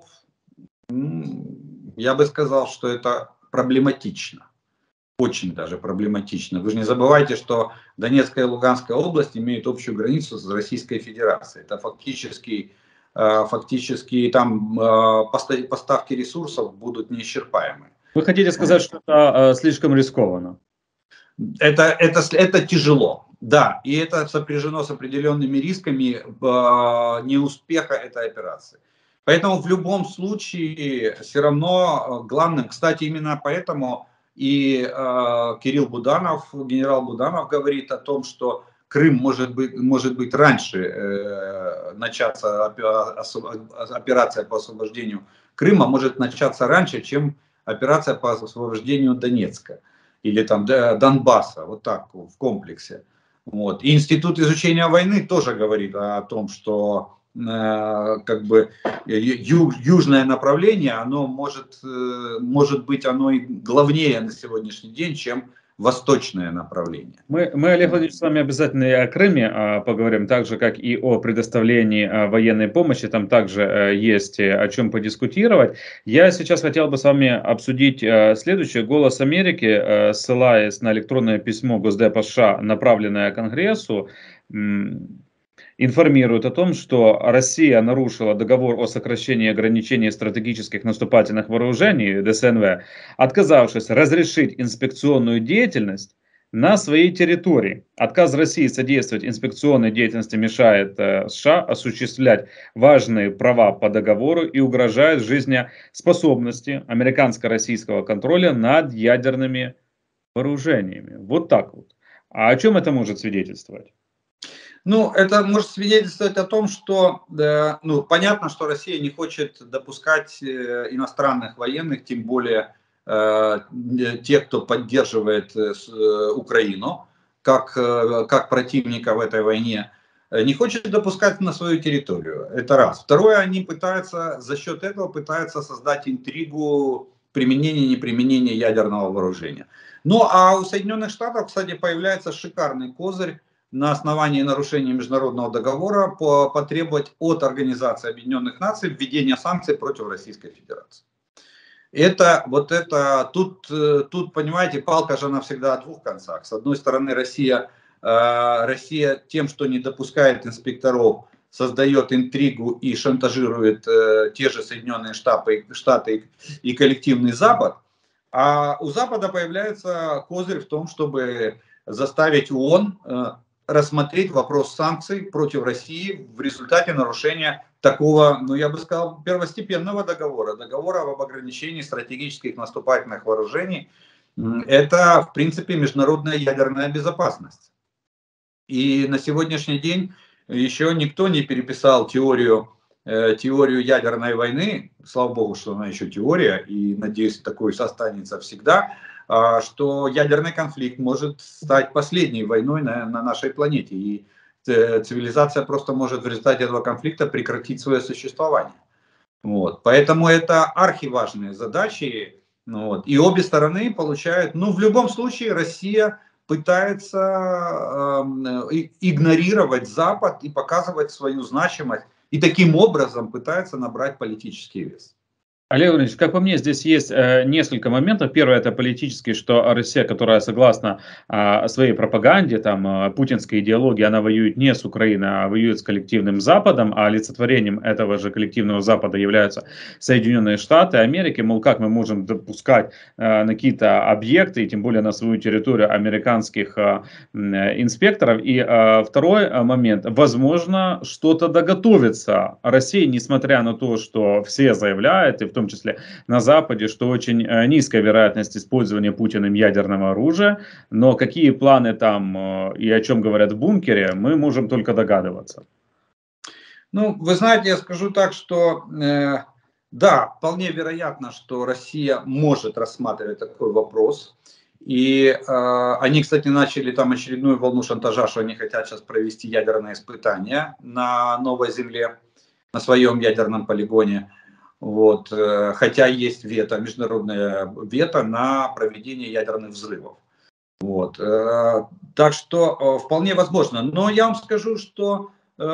я бы сказал, что это проблематично. Очень даже проблематично. Вы же не забывайте, что Донецкая и Луганская область имеют общую границу с Российской Федерацией. Это фактически, фактически там поставки ресурсов будут неисчерпаемы. Вы хотите сказать, что это слишком рискованно? Это, это, это тяжело, да, и это сопряжено с определенными рисками неуспеха этой операции. Поэтому в любом случае все равно главным, кстати, именно поэтому и э, Кирилл Буданов, генерал Буданов говорит о том, что Крым может быть, может быть раньше э, начаться, операция по освобождению Крыма может начаться раньше, чем операция по освобождению Донецка или там Донбасса, вот так в комплексе. Вот. И Институт изучения войны тоже говорит о том, что э, как бы ю, южное направление, оно может, э, может быть, оно и главнее на сегодняшний день, чем восточное направление. Мы, мы, Олег Владимирович, с вами обязательно и о Крыме а, поговорим, так же, как и о предоставлении а, военной помощи. Там также а, есть о чем подискутировать. Я сейчас хотел бы с вами обсудить а, следующее. «Голос Америки», а, ссылаясь на электронное письмо Госдепа США, направленное Конгрессу, информирует о том, что Россия нарушила договор о сокращении и ограничении стратегических наступательных вооружений, Д С Н В, отказавшись разрешить инспекционную деятельность на своей территории. Отказ России содействовать инспекционной деятельности мешает э, США осуществлять важные права по договору и угрожает жизнеспособности американско-российского контроля над ядерными вооружениями. Вот так вот. А о чем это может свидетельствовать? Ну, это может свидетельствовать о том, что, э, ну, понятно, что Россия не хочет допускать э, иностранных военных, тем более э, тех, кто поддерживает э, с, э, Украину как, э, как противника в этой войне, э, не хочет допускать на свою территорию. Это раз. Второе, они пытаются, за счет этого пытаются создать интригу применения, неприменения ядерного вооружения. Ну, а у Соединенных Штатов, кстати, появляется шикарный козырь на основании нарушения международного договора по, потребовать от Организации Объединенных Наций введения санкций против Российской Федерации. Это, вот это, тут, тут, понимаете, палка же она всегда о двух концах. С одной стороны, Россия, э, Россия тем, что не допускает инспекторов, создает интригу и шантажирует э, те же Соединенные Штаты, Штаты и коллективный Запад. А у Запада появляется козырь в том, чтобы заставить ООН э, рассмотреть вопрос санкций против России в результате нарушения такого, ну я бы сказал, первостепенного договора, договора об ограничении стратегических наступательных вооружений. Это, в принципе, международная ядерная безопасность. И на сегодняшний день еще никто не переписал теорию, э, теорию ядерной войны, слава богу, что она еще теория, и надеюсь, такой останется всегда, э, что ядерный конфликт может стать последней войной на, на нашей планете, и э, цивилизация просто может в результате этого конфликта прекратить свое существование. Вот. Поэтому это архиважные задачи, ну, вот. И обе стороны получают, ну в любом случае Россия пытается э, игнорировать Запад и показывать свою значимость, и таким образом пытается набрать политический вес. Олег Владимирович, как по мне, здесь есть э, несколько моментов. Первое — это политический, что Россия, которая согласно э, своей пропаганде, там, э, путинской идеологии, она воюет не с Украиной, а воюет с коллективным Западом, а олицетворением этого же коллективного Запада являются Соединенные Штаты Америки. Мол, как мы можем допускать э, на какие-то объекты, и тем более на свою территорию, американских э, инспекторов. И э, второй момент. Возможно, что-то доготовится. Россия, несмотря на то, что все заявляют, и в том числе на Западе, что очень э, низкая вероятность использования Путиным ядерного оружия, но какие планы там э, и о чем говорят в бункере, мы можем только догадываться. Ну, вы знаете, я скажу так, что э, да, вполне вероятно, что Россия может рассматривать такой вопрос. И э, они, кстати, начали там очередную волну шантажа, что они хотят сейчас провести ядерные испытания на новой земле, на своем ядерном полигоне. Вот, хотя есть вето, международное вето на проведение ядерных взрывов. Вот, так что вполне возможно. Но я вам скажу, что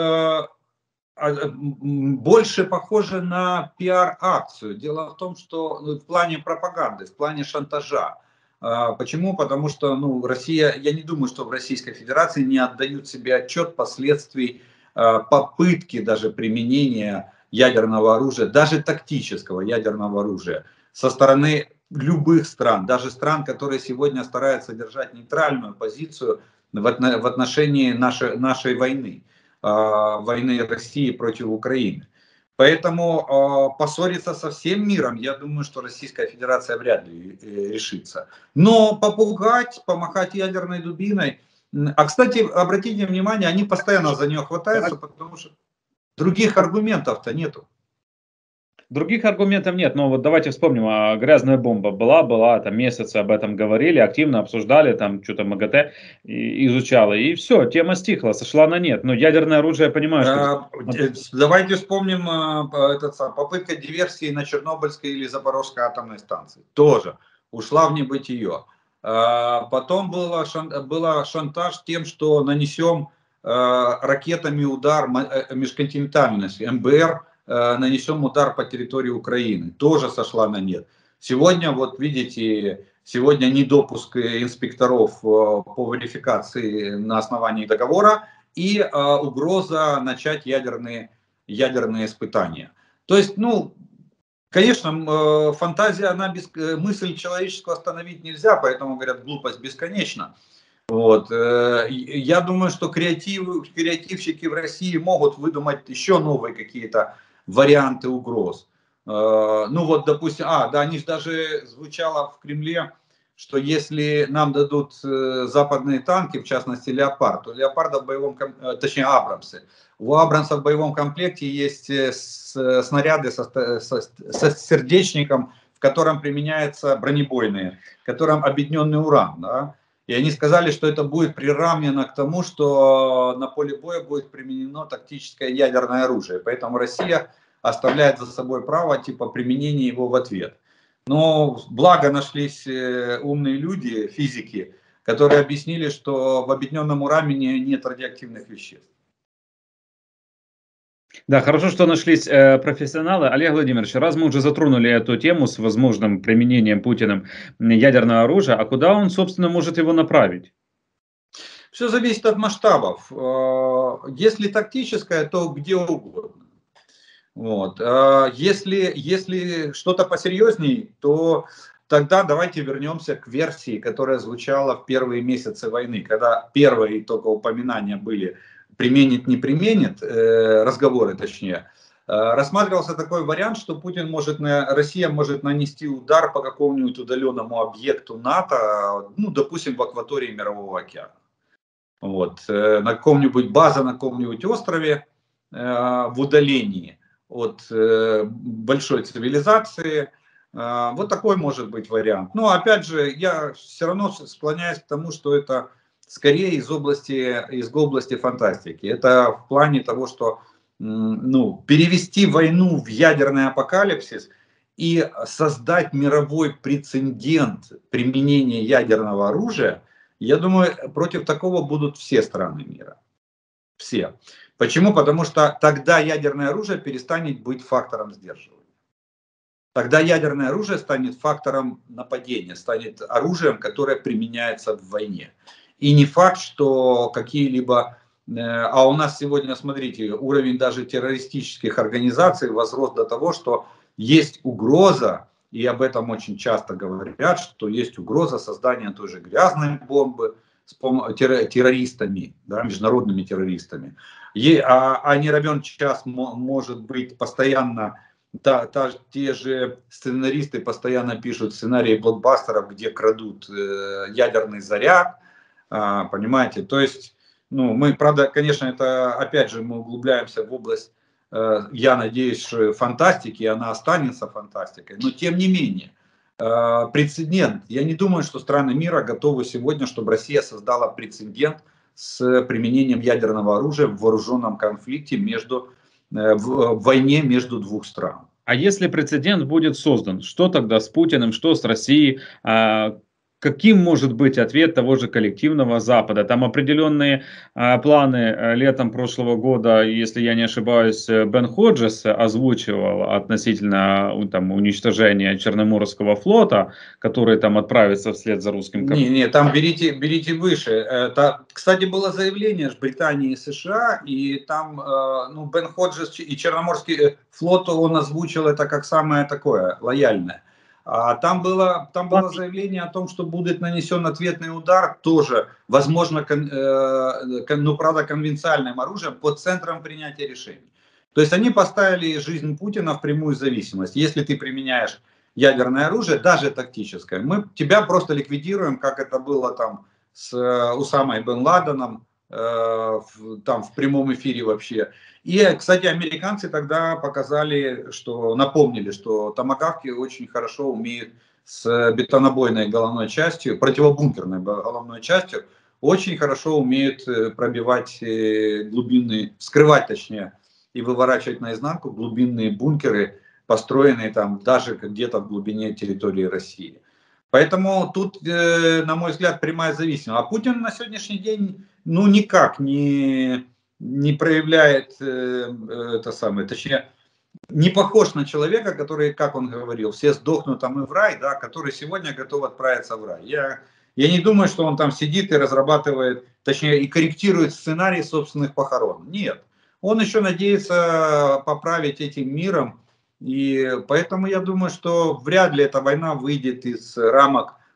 больше похоже на пиар-акцию. Дело в том, что в плане пропаганды, в плане шантажа. Почему? Потому что ну, Россия, я не думаю, что в Российской Федерации не отдают себе отчет последствий попытки даже применения ядерного оружия, даже тактического ядерного оружия со стороны любых стран, даже стран, которые сегодня стараются держать нейтральную позицию в отношении нашей, нашей войны, войны России против Украины. Поэтому поссориться со всем миром, я думаю, что Российская Федерация вряд ли решится. Но попугать, помахать ядерной дубиной, а кстати, обратите внимание, они постоянно за нее хватаются, потому что других аргументов-то нету. Других аргументов нет, но вот давайте вспомним, а грязная бомба была, была, там месяцы об этом говорили, активно обсуждали, там что-то МАГАТЭ изучало, и все, тема стихла, сошла на нет. Но ядерное оружие, я понимаю, что... Давайте вспомним этот, попытка диверсии на Чернобыльской или Запорожской атомной станции. Тоже ушла в небытие. Потом было, было шантаж тем, что нанесем ракетами удар межконтинентальности, МБР, нанесем удар по территории Украины. Тоже сошла на нет. Сегодня, вот видите, сегодня недопуск инспекторов по верификации на основании договора и э, угроза начать ядерные, ядерные испытания. То есть, ну, конечно, э, фантазия, она без, мысль человеческую остановить нельзя, поэтому говорят, глупость бесконечна. Вот. Э, я думаю, что креатив, креативщики в России могут выдумать еще новые какие-то варианты угроз. Э, ну вот, допустим, а, да, они же даже звучало в Кремле, что если нам дадут э, западные танки, в частности Леопард, то Леопарда в боевом, э, точнее Абрамсы, у Абрамса в боевом комплекте есть э, с, э, снаряды со, со, со сердечником, в котором применяются бронебойные, в котором объединенный уран, да? И они сказали, что это будет приравнено к тому, что на поле боя будет применено тактическое ядерное оружие. Поэтому Россия оставляет за собой право типа применения его в ответ. Но благо нашлись умные люди, физики, которые объяснили, что в объединенном уране нет радиоактивных веществ. Да, хорошо, что нашлись э, профессионалы. Олег Владимирович, раз мы уже затронули эту тему с возможным применением Путиным ядерного оружия, а куда он, собственно, может его направить? Все зависит от масштабов. Если тактическое, то где угодно. Вот. Если, если что-то посерьезней, то тогда давайте вернемся к версии, которая звучала в первые месяцы войны, когда первые только упоминания были применит, не применит, разговоры точнее. Рассматривался такой вариант, что Путин может, Россия может нанести удар по какому-нибудь удаленному объекту НАТО, ну, допустим, в акватории Мирового океана. Вот, на каком-нибудь базе, на каком-нибудь острове в удалении от большой цивилизации. Вот такой может быть вариант. Но опять же, я все равно склоняюсь к тому, что это скорее из области, из области фантастики. Это в плане того, что ну, перевести войну в ядерный апокалипсис и создать мировой прецедент применения ядерного оружия, я думаю, против такого будут все страны мира. Все. Почему? Потому что тогда ядерное оружие перестанет быть фактором сдерживания. Тогда ядерное оружие станет фактором нападения, станет оружием, которое применяется в войне. И не факт, что какие-либо... А у нас сегодня, смотрите, уровень даже террористических организаций возрос до того, что есть угроза, и об этом очень часто говорят, что есть угроза создания той же грязной бомбы с террористами, да, международными террористами. И, а, а не равен час может быть постоянно... Та, та, те же сценаристы постоянно пишут сценарии блокбастеров, где крадут э, ядерный заряд, э, понимаете, то есть, ну, мы, правда, конечно, это, опять же, мы углубляемся в область, э, я надеюсь, фантастики, и она останется фантастикой, но тем не менее, э, прецедент, я не думаю, что страны мира готовы сегодня, чтобы Россия создала прецедент с применением ядерного оружия в вооруженном конфликте между в войне между двух стран. А если прецедент будет создан, что тогда с Путиным, что с Россией? А, каким может быть ответ того же коллективного Запада? Там определенные а, планы а, летом прошлого года, если я не ошибаюсь, Бен Ходжес озвучивал относительно там, уничтожения Черноморского флота, который там отправится вслед за русским кораблем. Не, не, там берите, берите выше. Это, кстати, было заявление Британии и США, и там ну, Бен Ходжес и Черноморский флот, он озвучил это как самое такое лояльное. А там было, там было заявление о том, что будет нанесен ответный удар, тоже, возможно, кон, э, ну, правда, конвенциальным оружием под центром принятия решений. То есть они поставили жизнь Путина в прямую зависимость. Если ты применяешь ядерное оружие, даже тактическое, мы тебя просто ликвидируем, как это было там с Усамой бен Ладеном, э, в, там в прямом эфире вообще. И, кстати, американцы тогда показали, что напомнили, что томагавки очень хорошо умеют с бетонобойной головной частью, противобункерной головной частью, очень хорошо умеют пробивать глубинные, вскрывать точнее, и выворачивать наизнанку глубинные бункеры, построенные там даже где-то в глубине территории России. Поэтому тут, э, на мой взгляд, прямая зависимость. А Путин на сегодняшний день, ну, никак не, не проявляет э, это самое, точнее, не похож на человека, который, как он говорил, все сдохнут там и в рай, да, который сегодня готов отправиться в рай. Я, я не думаю, что он там сидит и разрабатывает, точнее, и корректирует сценарий собственных похорон. Нет. Он еще надеется поправить этим миром. И поэтому я думаю, что вряд ли эта война выйдет из рамок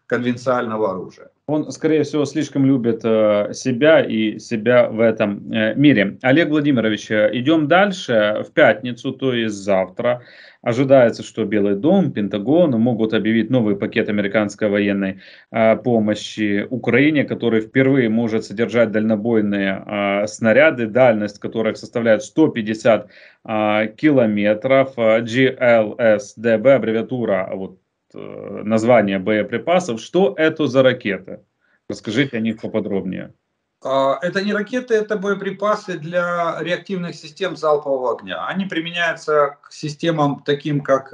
конвенциального оружия. Он, скорее всего, слишком любит э, себя и себя в этом э, мире. Олег Владимирович, э, идем дальше. В пятницу, то есть завтра, ожидается, что Белый дом, Пентагон могут объявить новый пакет американской военной э, помощи Украине, который впервые может содержать дальнобойные э, снаряды, дальность которых составляет сто пятьдесят э, километров. джи эл эс ди би, аббревиатура, вот, название боеприпасов. Что это за ракеты? Расскажите о них поподробнее. Это не ракеты, это боеприпасы для реактивных систем залпового огня. Они применяются к системам таким, как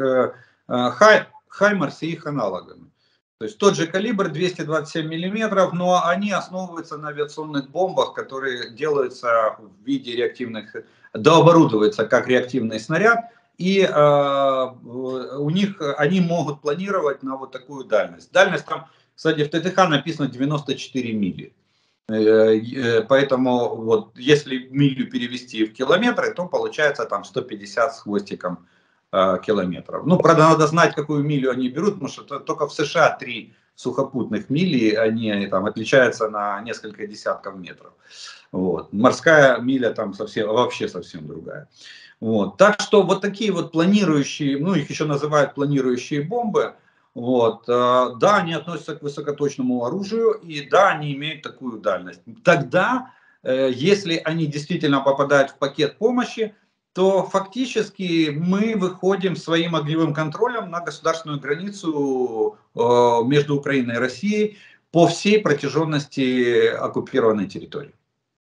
Хаймарс и их аналогами. То есть тот же калибр двести двадцать семь миллиметров, но они основываются на авиационных бомбах, которые делаются в виде реактивных, дооборудуются как реактивный снаряд. И э, у них они могут планировать на вот такую дальность. Дальность там, кстати, в ТТХ написано девяносто четыре мили. Э, э, поэтому вот если милю перевести в километры, то получается там сто пятьдесят с хвостиком э, километров. Ну, правда, надо знать, какую милю они берут, потому что только в США три сухопутных мили, они, они там отличаются на несколько десятков метров. Вот. Морская миля там совсем, вообще совсем другая. Вот. Так что вот такие вот планирующие, ну их еще называют планирующие бомбы, вот, э, да, они относятся к высокоточному оружию, и да, они имеют такую дальность. Тогда, э, если они действительно попадают в пакет помощи, то фактически мы выходим своим огневым контролем на государственную границу э, между Украиной и Россией по всей протяженности оккупированной территории.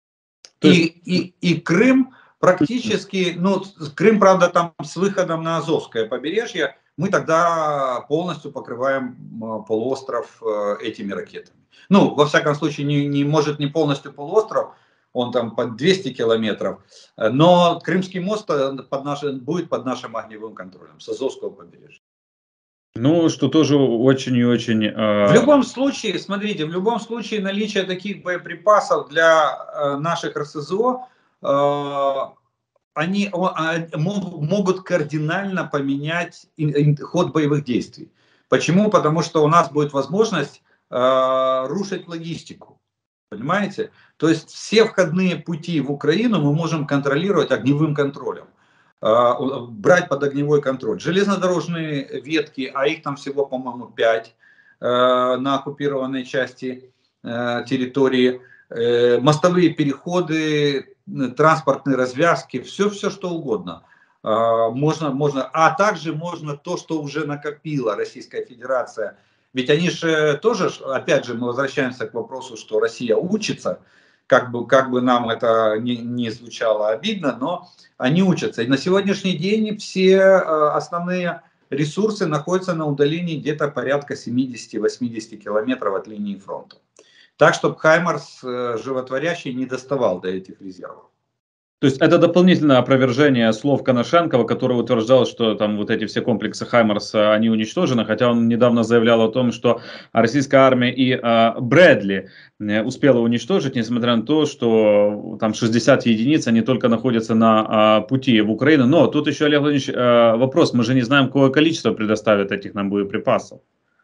И, и, и Крым практически, ну, Крым, правда, там с выходом на Азовское побережье, мы тогда полностью покрываем полуостров этими ракетами. Ну, во всяком случае, не, не может не полностью полуостров, он там под двести километров, но Крымский мост под наш, будет под нашим огневым контролем с Азовского побережья. Ну, что тоже очень и очень... Э... В любом случае, смотрите, в любом случае наличие таких боеприпасов для э, наших эр эс зэ о, э, они э, могут кардинально поменять ход боевых действий. Почему? Потому что у нас будет возможность э, рушить логистику. Понимаете? То есть все входные пути в Украину мы можем контролировать огневым контролем. Брать под огневой контроль. Железнодорожные ветки, а их там всего, по-моему, пять на оккупированной части территории, мостовые переходы, транспортные развязки, все-все что угодно. Можно, можно, а также можно то, что уже накопила Российская Федерация. Ведь они же тоже, опять же, мы возвращаемся к вопросу, что Россия учится, как бы, как бы нам это не, не звучало обидно, но они учатся. И на сегодняшний день все основные ресурсы находятся на удалении где-то порядка семидесяти-восьмидесяти километров от линии фронта. Так, чтобы Хаймарс животворящий не доставал до этих резервов. То есть это дополнительное опровержение слов Коношенкова, который утверждал, что там вот эти все комплексы Хаймарс, они уничтожены, хотя он недавно заявлял о том, что российская армия и э, Брэдли успела уничтожить, несмотря на то, что там шестьдесят единиц, они только находятся на э, пути в Украину. Но тут еще, Олег Владимирович, э, вопрос, мы же не знаем, какое количество предоставят этих нам боеприпасов.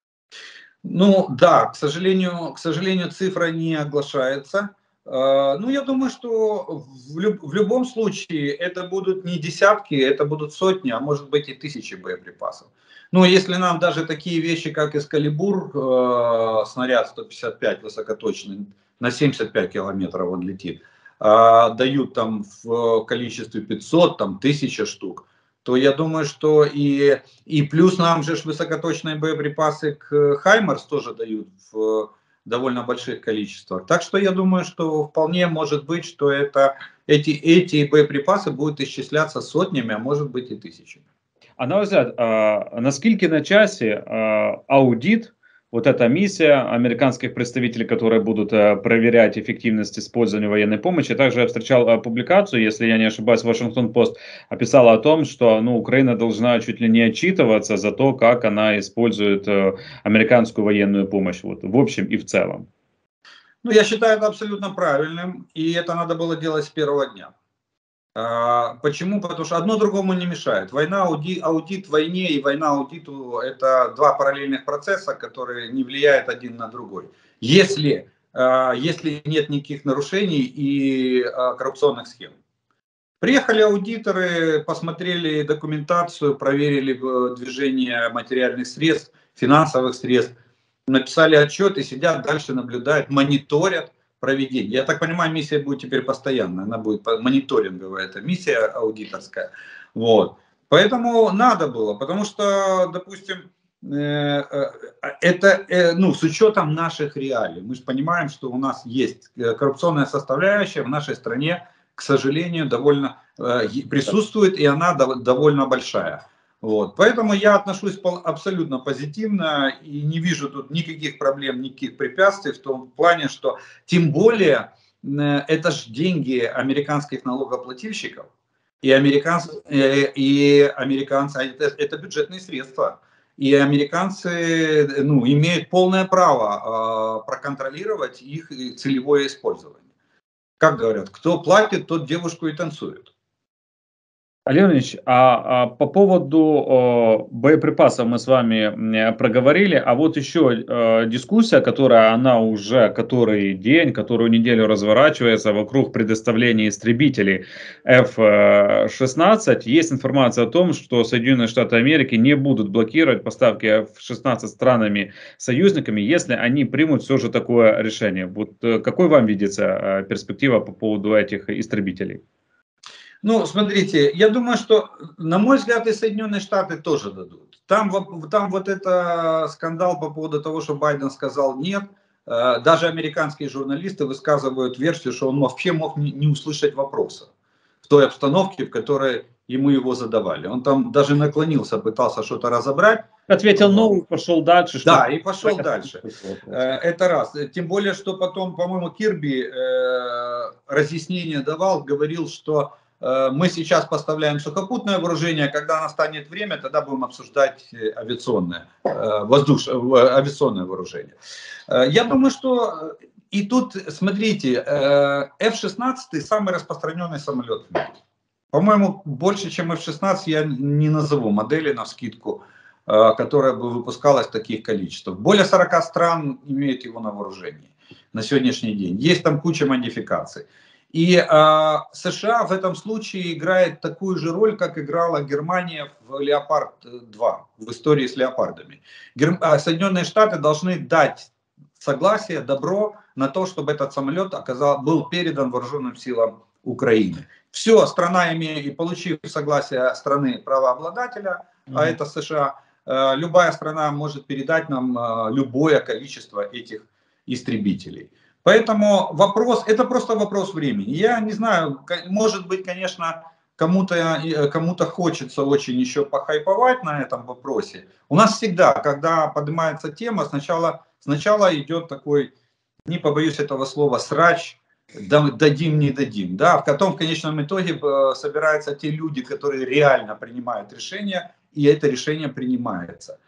Ну да, к сожалению, к сожалению, цифра не оглашается. Ну, я думаю, что в, люб, в любом случае это будут не десятки, это будут сотни, а может быть и тысячи боеприпасов. Ну, если нам даже такие вещи, как Эскалибур, э, снаряд сто пятьдесят пять высокоточный, на семьдесят пять километров он летит, э, дают там в количестве пятьсот, там тысяча штук, то я думаю, что и, и плюс нам же высокоточные боеприпасы к Хаймарс тоже дают в довольно больших количествах. Так что я думаю, что вполне может быть, что это, эти, эти боеприпасы будут исчисляться сотнями, а может быть и тысячами. А на ваш взгляд, а, наскільки на часі а, аудит, вот эта миссия американских представителей, которые будут а, проверять эффективность использования военной помощи? Также я встречал а, публикацию, если я не ошибаюсь, Вашингтон-Пост описала о том, что ну, Украина должна чуть ли не отчитываться за то, как она использует а, американскую военную помощь вот, в общем и в целом. Ну, я считаю это абсолютно правильным, и это надо было делать с первого дня. Почему? Потому что одно другому не мешает. Война, аудит, аудит войне и война аудиту — это два параллельных процесса, которые не влияют один на другой. Если, если нет никаких нарушений и коррупционных схем. Приехали аудиторы, посмотрели документацию, проверили движение материальных средств, финансовых средств, написали отчет и сидят дальше, наблюдают, мониторят проведение. Я так понимаю, миссия будет теперь постоянная, она будет мониторинговая, это миссия аудиторская. Вот. Поэтому надо было, потому что, допустим, это, ну, с учетом наших реалий. Мы же понимаем, что у нас есть коррупционная составляющая в нашей стране, к сожалению, довольно присутствует, и она довольно большая. Вот. Поэтому я отношусь абсолютно позитивно и не вижу тут никаких проблем, никаких препятствий в том плане, что тем более это же деньги американских налогоплательщиков, и американцы, и американцы это, это бюджетные средства, и американцы, ну, имеют полное право э, проконтролировать их целевое использование. Как говорят, кто платит, тот девушку и танцует. Олег Леонидович, а, а по поводу о, боеприпасов мы с вами проговорили, а вот еще э, дискуссия, которая она уже который день, которую неделю разворачивается вокруг предоставления истребителей эф шестнадцать. Есть информация о том, что Соединенные Штаты Америки не будут блокировать поставки эф шестнадцать странами-союзниками, если они примут все же такое решение. Вот какой вам видится перспектива по поводу этих истребителей? Ну, смотрите, я думаю, что, на мой взгляд, и Соединенные Штаты тоже дадут. Там, там вот это скандал по поводу того, что Байден сказал нет. Даже американские журналисты высказывают версию, что он вообще мог не услышать вопроса в той обстановке, в которой ему его задавали. Он там даже наклонился, пытался что-то разобрать. Ответил ну, пошел дальше. Да, что... и пошел дальше. Это раз. Тем более, что потом, по-моему, Кирби э, разъяснение давал, говорил, что мы сейчас поставляем сухопутное вооружение, когда настанет время, тогда будем обсуждать авиационное, воздушное, авиационное вооружение. Я думаю, что и тут, смотрите, эф шестнадцать самый распространенный самолет в мире. По-моему, больше, чем эф шестнадцать я не назову модели навскидку, которая бы выпускалась в таких количествах. Более сорока стран имеют его на вооружении на сегодняшний день. Есть там куча модификаций. И э, США в этом случае играет такую же роль, как играла Германия в Леопард два, в истории с леопардами. Гер... Соединенные Штаты должны дать согласие, добро на то, чтобы этот самолет оказал... был передан вооруженным силам Украины. Все, страна, имея и получив согласие страны правообладателя, mm-hmm. а это США, э, любая страна может передать нам э, любое количество этих истребителей. Поэтому вопрос, это просто вопрос времени. Я не знаю, может быть, конечно, кому-то кому-то хочется очень еще похайповать на этом вопросе. У нас всегда, когда поднимается тема, сначала, сначала идет такой, не побоюсь этого слова, срач, дадим, не дадим. Да? Потом в конечном итоге собираются те люди, которые реально принимают решения, и это решение принимается.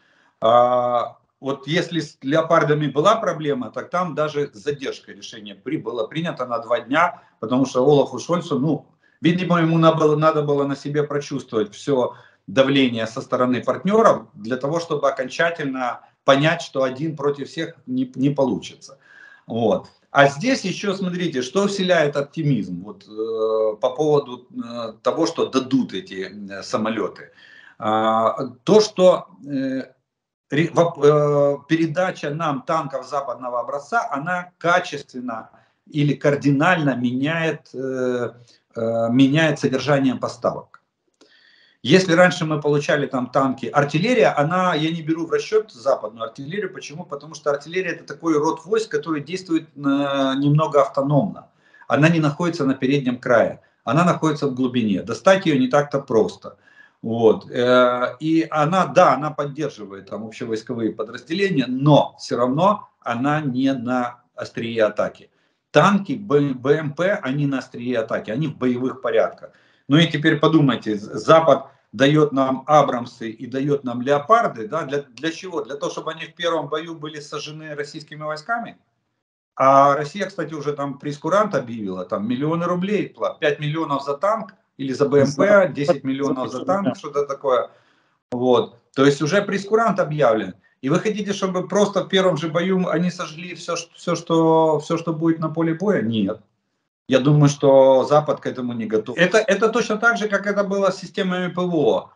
Вот если с леопардами была проблема, так там даже задержка решения было принято на два дня, потому что Олафу Шольцу, ну, видимо, ему надо было, надо было на себе прочувствовать все давление со стороны партнеров, для того, чтобы окончательно понять, что один против всех не, не получится. Вот. А здесь еще, смотрите, что вселяет оптимизм вот, э, по поводу э, того, что дадут эти э, самолеты. А, то, что... Э, передача нам танков западного образца, она качественно или кардинально меняет, э, э, меняет содержание поставок. Если раньше мы получали там танки, артиллерия, она, я не беру в расчет западную артиллерию, почему? Потому что артиллерия — это такой род войск, который действует э, немного автономно. Она не находится на переднем крае, она находится в глубине. Достать ее не так-то просто. Вот. И она, да, она поддерживает там общевойсковые подразделения, но все равно она не на острие атаки. Танки, БМП, они на острие атаки, они в боевых порядках. Ну и теперь подумайте, Запад дает нам Абрамсы и дает нам Леопарды, да, для, для чего? Для того, чтобы они в первом бою были сожжены российскими войсками? А Россия, кстати, уже там прескурант объявила, там миллионы рублей, пять миллионов за танк, или за БМП, десять миллионов за танк, что-то такое. Вот. То есть уже прейскурант объявлен. И вы хотите, чтобы просто в первом же бою они сожгли все, все, что, все, что будет на поле боя? Нет. Я думаю, что Запад к этому не готов. Это, это точно так же, как это было с системами ПВО.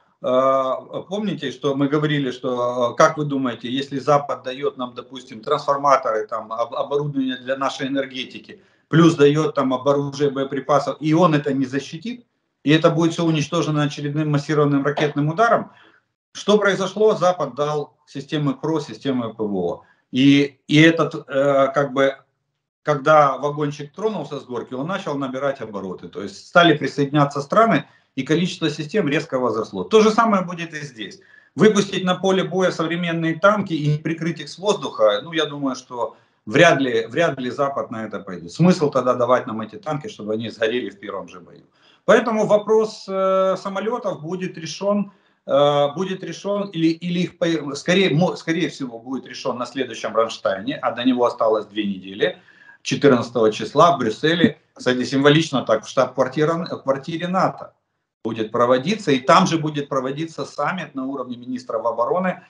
Помните, что мы говорили, что, как вы думаете, если Запад дает нам, допустим, трансформаторы, там, оборудование для нашей энергетики, плюс дает там оружие, боеприпасов, и он это не защитит, и это будет все уничтожено очередным массированным ракетным ударом, что произошло? Запад дал системы ПРО, системы ПВО. И, и этот, э, как бы, когда вагончик тронулся с горки, он начал набирать обороты. То есть стали присоединяться страны, и количество систем резко возросло. То же самое будет и здесь. Выпустить на поле боя современные танки и прикрыть их с воздуха, ну, я думаю, что вряд ли, вряд ли Запад на это пойдет. Смысл тогда давать нам эти танки, чтобы они сгорели в первом же бою. Поэтому вопрос э, самолетов будет решен, э, будет решен или, или их, скорее, скорее всего, будет решен на следующем Рамштайне, а до него осталось две недели, четырнадцатого числа в Брюсселе, кстати, символично так, в штаб-квартире НАТО будет проводиться, и там же будет проводиться саммит на уровне министров обороны э,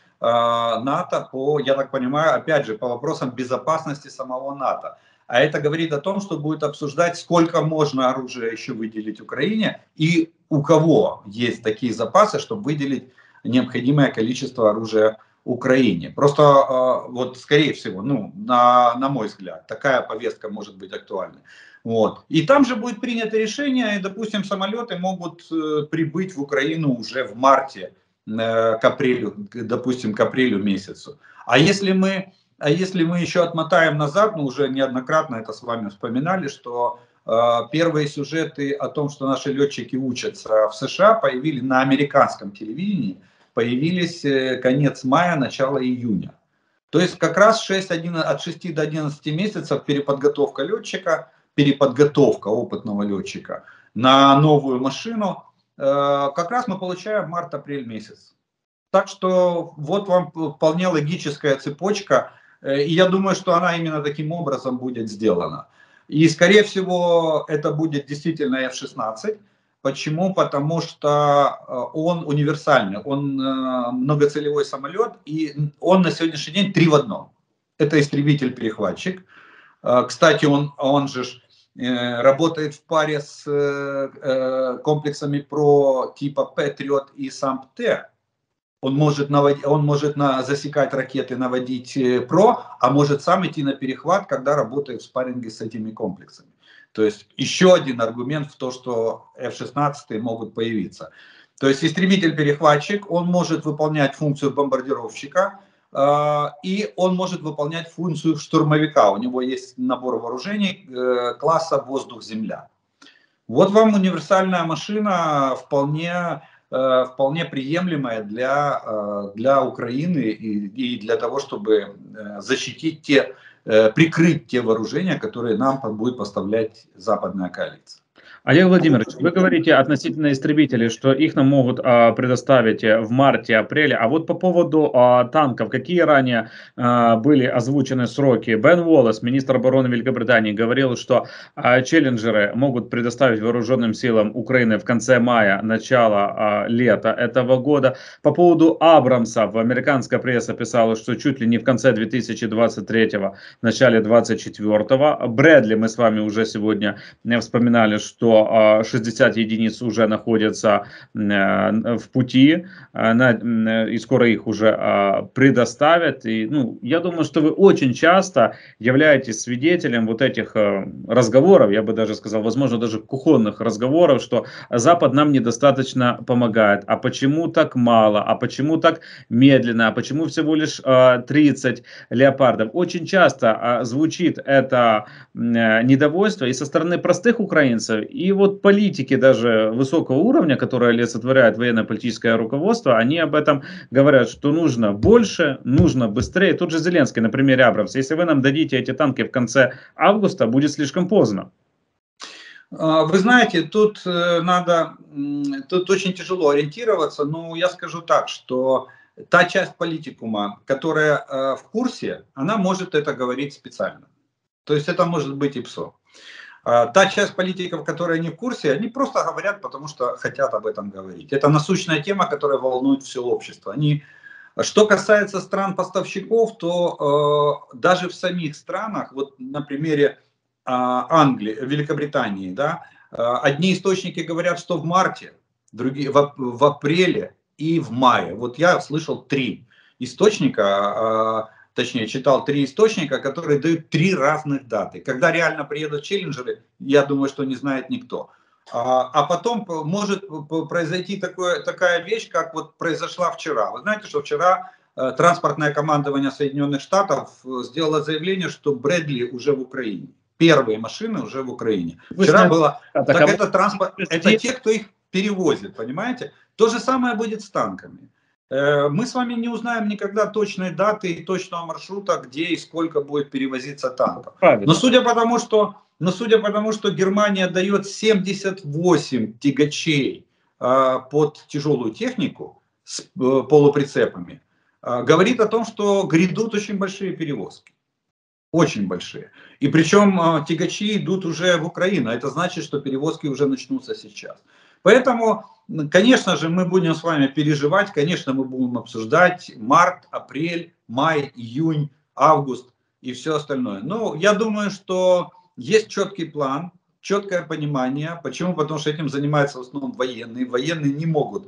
НАТО по, я так понимаю, опять же, по вопросам безопасности самого НАТО. А это говорит о том, что будет обсуждать, сколько можно оружия еще выделить Украине и у кого есть такие запасы, чтобы выделить необходимое количество оружия Украине. Просто э, вот скорее всего, ну, на, на мой взгляд, такая повестка может быть актуальна. Вот. И там же будет принято решение, и, допустим, самолеты могут э, прибыть в Украину уже в марте, э, к апрелю, допустим, к апрелю месяцу. А если мы, а если мы еще отмотаем назад, ну, уже неоднократно это с вами вспоминали, что э, первые сюжеты о том, что наши летчики учатся в США, появились на американском телевидении, появились э, конец мая, начало июня. То есть как раз шесть, одиннадцать, от шести до одиннадцати месяцев переподготовка летчика, переподготовка опытного летчика на новую машину, как раз мы получаем март-апрель месяц. Так что вот вам вполне логическая цепочка, и я думаю, что она именно таким образом будет сделана. И скорее всего это будет действительно эф шестнадцать. Почему? Потому что он универсальный, он многоцелевой самолет, и он на сегодняшний день три в одном. Это истребитель-перехватчик. Кстати, он, он же работает в паре с комплексами ПРО типа Patriot и САМП-Т. Он может, наводить, он может на, засекать ракеты, наводить ПРО, а может сам идти на перехват, когда работает в спарринге с этими комплексами. То есть еще один аргумент в то, что эф шестнадцать могут появиться. То есть истребитель-перехватчик, он может выполнять функцию бомбардировщика, и он может выполнять функцию штурмовика. У него есть набор вооружений класса воздух-земля. Вот вам универсальная машина, вполне, вполне приемлемая для, для Украины и, и для того, чтобы защитить те, прикрыть те вооружения, которые нам будет поставлять западная коалиция. Олег Владимирович, вы говорите относительно истребителей, что их нам могут а, предоставить в марте-апреле. А вот по поводу а, танков, какие ранее а, были озвучены сроки? Бен Уоллес, министр обороны Великобритании, говорил, что а, челленджеры могут предоставить вооруженным силам Украины в конце мая, начало а, лета этого года. По поводу Абрамсов, американская пресса писала, что чуть ли не в конце две тысячи двадцать третьего, начале двадцать четвёртого. Брэдли мы с вами уже сегодня вспоминали, что шестьдесят единиц уже находятся в пути, и скоро их уже предоставят. И, ну, я думаю, что вы очень часто являетесь свидетелем вот этих разговоров, я бы даже сказал, возможно, даже кухонных разговоров, что Запад нам недостаточно помогает. А почему так мало? А почему так медленно? А почему всего лишь тридцать леопардов? Очень часто звучит это недовольство и со стороны простых украинцев, и вот политики даже высокого уровня, которые олицетворяют военно-политическое руководство, они об этом говорят, что нужно больше, нужно быстрее. Тут же Зеленский на примере Абрамса. Если вы нам дадите эти танки в конце августа, будет слишком поздно. Вы знаете, тут надо, тут очень тяжело ориентироваться, но я скажу так, что та часть политикума, которая в курсе, она может это говорить специально. То есть это может быть ИПСО. А та часть политиков, которые не в курсе, они просто говорят, потому что хотят об этом говорить. Это насущная тема, которая волнует все общество. Они... Что касается стран-поставщиков, то э, даже в самих странах, вот на примере э, Англии, Великобритании, да, э, одни источники говорят, что в марте, другие в, в апреле и в мае. Вот я слышал три источника, э, точнее читал три источника, которые дают три разных даты. Когда реально приедут челленджеры, я думаю, что не знает никто. А, а потом может произойти такое, такая вещь, как вот произошла вчера. Вы знаете, что вчера э, транспортное командование Соединенных Штатов сделало заявление, что Брэдли уже в Украине. Первые машины уже в Украине. Вчера было... Так это транспорт, это те, кто их перевозит, понимаете? То же самое будет с танками. Э, мы с вами не узнаем никогда точной даты и точного маршрута, где и сколько будет перевозиться танков. Правильно. Но судя по тому, что Но судя по тому, что Германия дает семьдесят восемь тягачей э, под тяжелую технику с э, полуприцепами, э, говорит о том, что грядут очень большие перевозки. Очень большие. И причем э, тягачи идут уже в Украину. Это значит, что перевозки уже начнутся сейчас. Поэтому, конечно же, мы будем с вами переживать, конечно, мы будем обсуждать март, апрель, май, июнь, август и все остальное. Но я думаю, что есть четкий план, четкое понимание. Почему? Потому что этим занимаются в основном военные. Военные не могут э,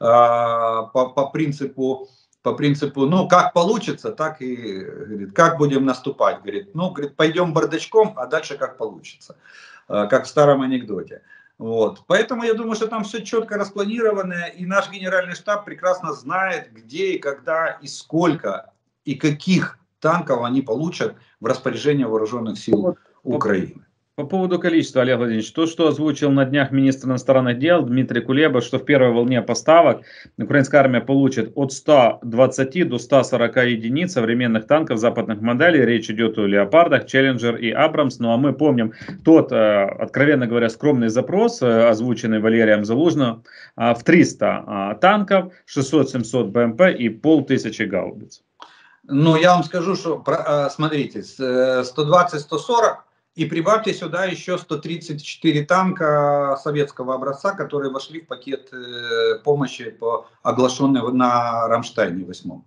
по, по принципу, по принципу, ну как получится, так и говорит, как будем наступать. Говорит, ну говорит, пойдем бардачком, а дальше как получится, э, как в старом анекдоте. Вот. Поэтому я думаю, что там все четко распланировано, и наш генеральный штаб прекрасно знает, где и когда и сколько и каких танков они получат в распоряжение вооруженных сил Украины. По поводу количества, Олег Владимирович, то, что озвучил на днях министр иностранных дел Дмитрий Кулеба, что в первой волне поставок украинская армия получит от ста двадцати до ста сорока единиц современных танков западных моделей. Речь идет о Леопардах, Челленджер и Абрамс. Ну а мы помним тот, откровенно говоря, скромный запрос, озвученный Валерием Залужным, в триста танков, шестьсот-семьсот БМП и полтысячи гаубиц. Ну, я вам скажу, что, смотрите, сто двадцать - сто сорок, и прибавьте сюда еще сто тридцать четыре танка советского образца, которые вошли в пакет помощи, по, оглашенный на Рамштайне восьмом.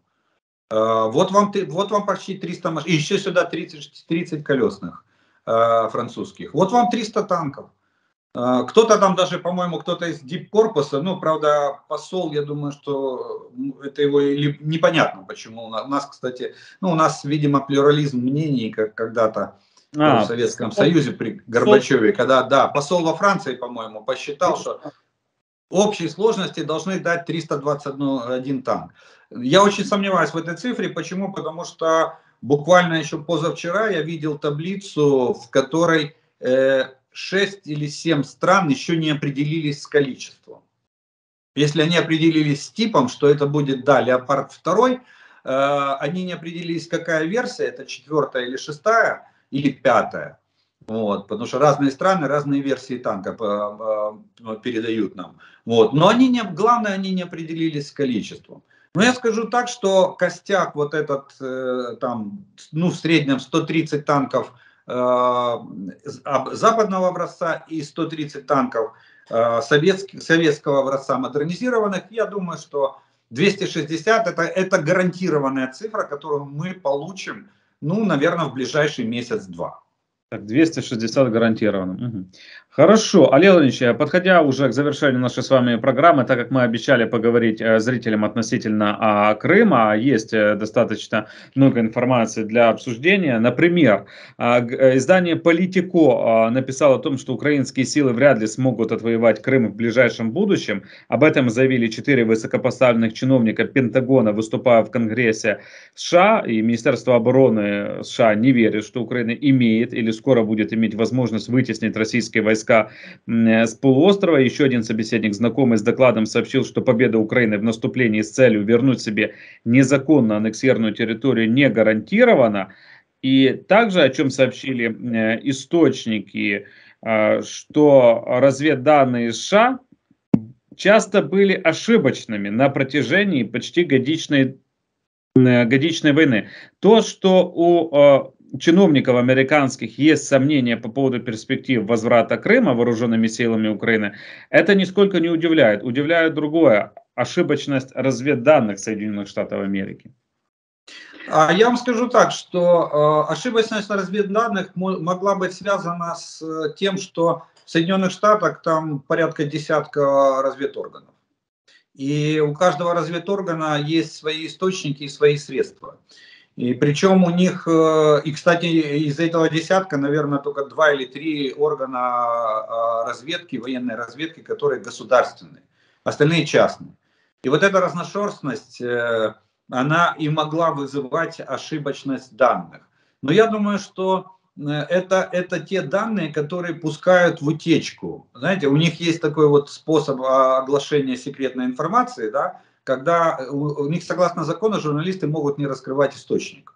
Вот вам, вот вам почти триста машин, и еще сюда тридцать, тридцать колесных французских. Вот вам триста танков. Кто-то там даже, по-моему, кто-то из дипкорпуса, ну, правда, посол, я думаю, что это его непонятно, почему. У нас, кстати, ну, у нас, видимо, плюрализм мнений, как когда-то а, в Советском Союзе при Горбачеве, когда, да, посол во Франции, по-моему, посчитал, что общей сложности должны дать триста двадцать один танк. Я очень сомневаюсь в этой цифре. Почему? Потому что буквально еще позавчера я видел таблицу, в которой э, шесть или семь стран еще не определились с количеством. Если они определились с типом, что это будет, да, Леопард два, э, они не определились, какая версия, это четвертая или шестая, или пятая. Вот, потому что разные страны, разные версии танка передают нам. Вот. Но они не, главное, они не определились с количеством. Но я скажу так, что костяк вот этот, э, там, ну, в среднем сто тридцать танков э, западного образца и сто тридцать танков э, советских, советского образца модернизированных, я думаю, что двести шестьдесят это, это гарантированная цифра, которую мы получим, ну, наверное, в ближайший месяц-два. Так, двести шестьдесят гарантированно. Угу. Хорошо, Олег Владимирович, подходя уже к завершению нашей с вами программы, так как мы обещали поговорить э, зрителям относительно а, Крыма, есть э, достаточно много информации для обсуждения. Например, э, издание Политико э, написало о том, что украинские силы вряд ли смогут отвоевать Крым в ближайшем будущем. Об этом заявили четыре высокопоставленных чиновника Пентагона, выступая в Конгрессе США, и Министерство обороны США не верит, что Украина имеет или скоро будет иметь возможность вытеснить российские войска с полуострова. Еще один собеседник, знакомый с докладом, сообщил, что победа Украины в наступлении с целью вернуть себе незаконно аннексированную территорию не гарантирована. И также, о чем сообщили источники, что разведданные США часто были ошибочными на протяжении почти годичной, годичной войны. То, что у чиновников американских есть сомнения по поводу перспектив возврата Крыма вооруженными силами Украины, это нисколько не удивляет. Удивляет другое: ошибочность разведданных Соединенных Штатов Америки. А я вам скажу так, что э, ошибочность разведданных могла быть связана с тем, что в Соединенных Штатах там порядка десятка разведорганов. И у каждого разведоргана есть свои источники и свои средства. И причем у них, и, кстати, из этого десятка, наверное, только два или три органа разведки, военной разведки, которые государственные, остальные частные. И вот эта разношерстность, она и могла вызывать ошибочность данных. Но я думаю, что это, это те данные, которые пускают в утечку. Знаете, у них есть такой вот способ оглашения секретной информации, да, когда у, у них, согласно закону, журналисты могут не раскрывать источник.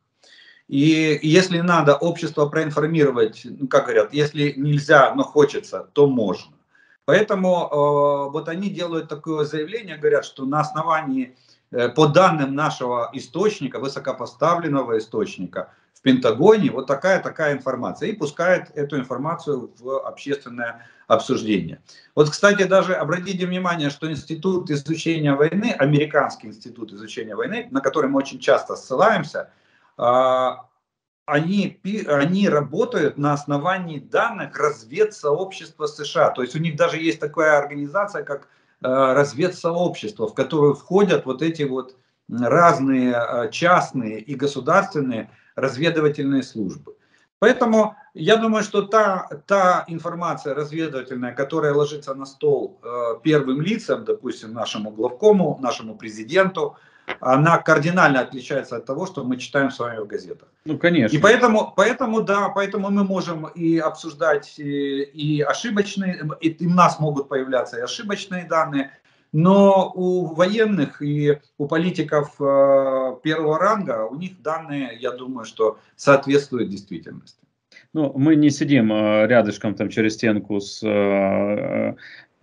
И если надо общество проинформировать, ну, как говорят, если нельзя, но хочется, то можно. Поэтому э, вот они делают такое заявление, говорят, что на основании, э, по данным нашего источника, высокопоставленного источника в Пентагоне, вот такая-такая информация. И пускают эту информацию в общественное обсуждение. Вот, кстати, даже обратите внимание, что Институт изучения войны, Американский институт изучения войны, на который мы очень часто ссылаемся, э, Они, они работают на основании данных разведсообщества США. То есть у них даже есть такая организация, как э, разведсообщество, в которую входят вот эти вот разные э, частные и государственные разведывательные службы. Поэтому я думаю, что та, та информация разведывательная, которая ложится на стол э, первым лицам, допустим, нашему главкому, нашему президенту, она кардинально отличается от того, что мы читаем с вами в газетах. Ну, конечно. И поэтому, поэтому, да, поэтому мы можем и обсуждать и, и ошибочные, и у нас могут появляться и ошибочные данные, но у военных и у политиков э, первого ранга, у них данные, я думаю, что соответствуют действительности. Ну, мы не сидим э, рядышком там через стенку с э,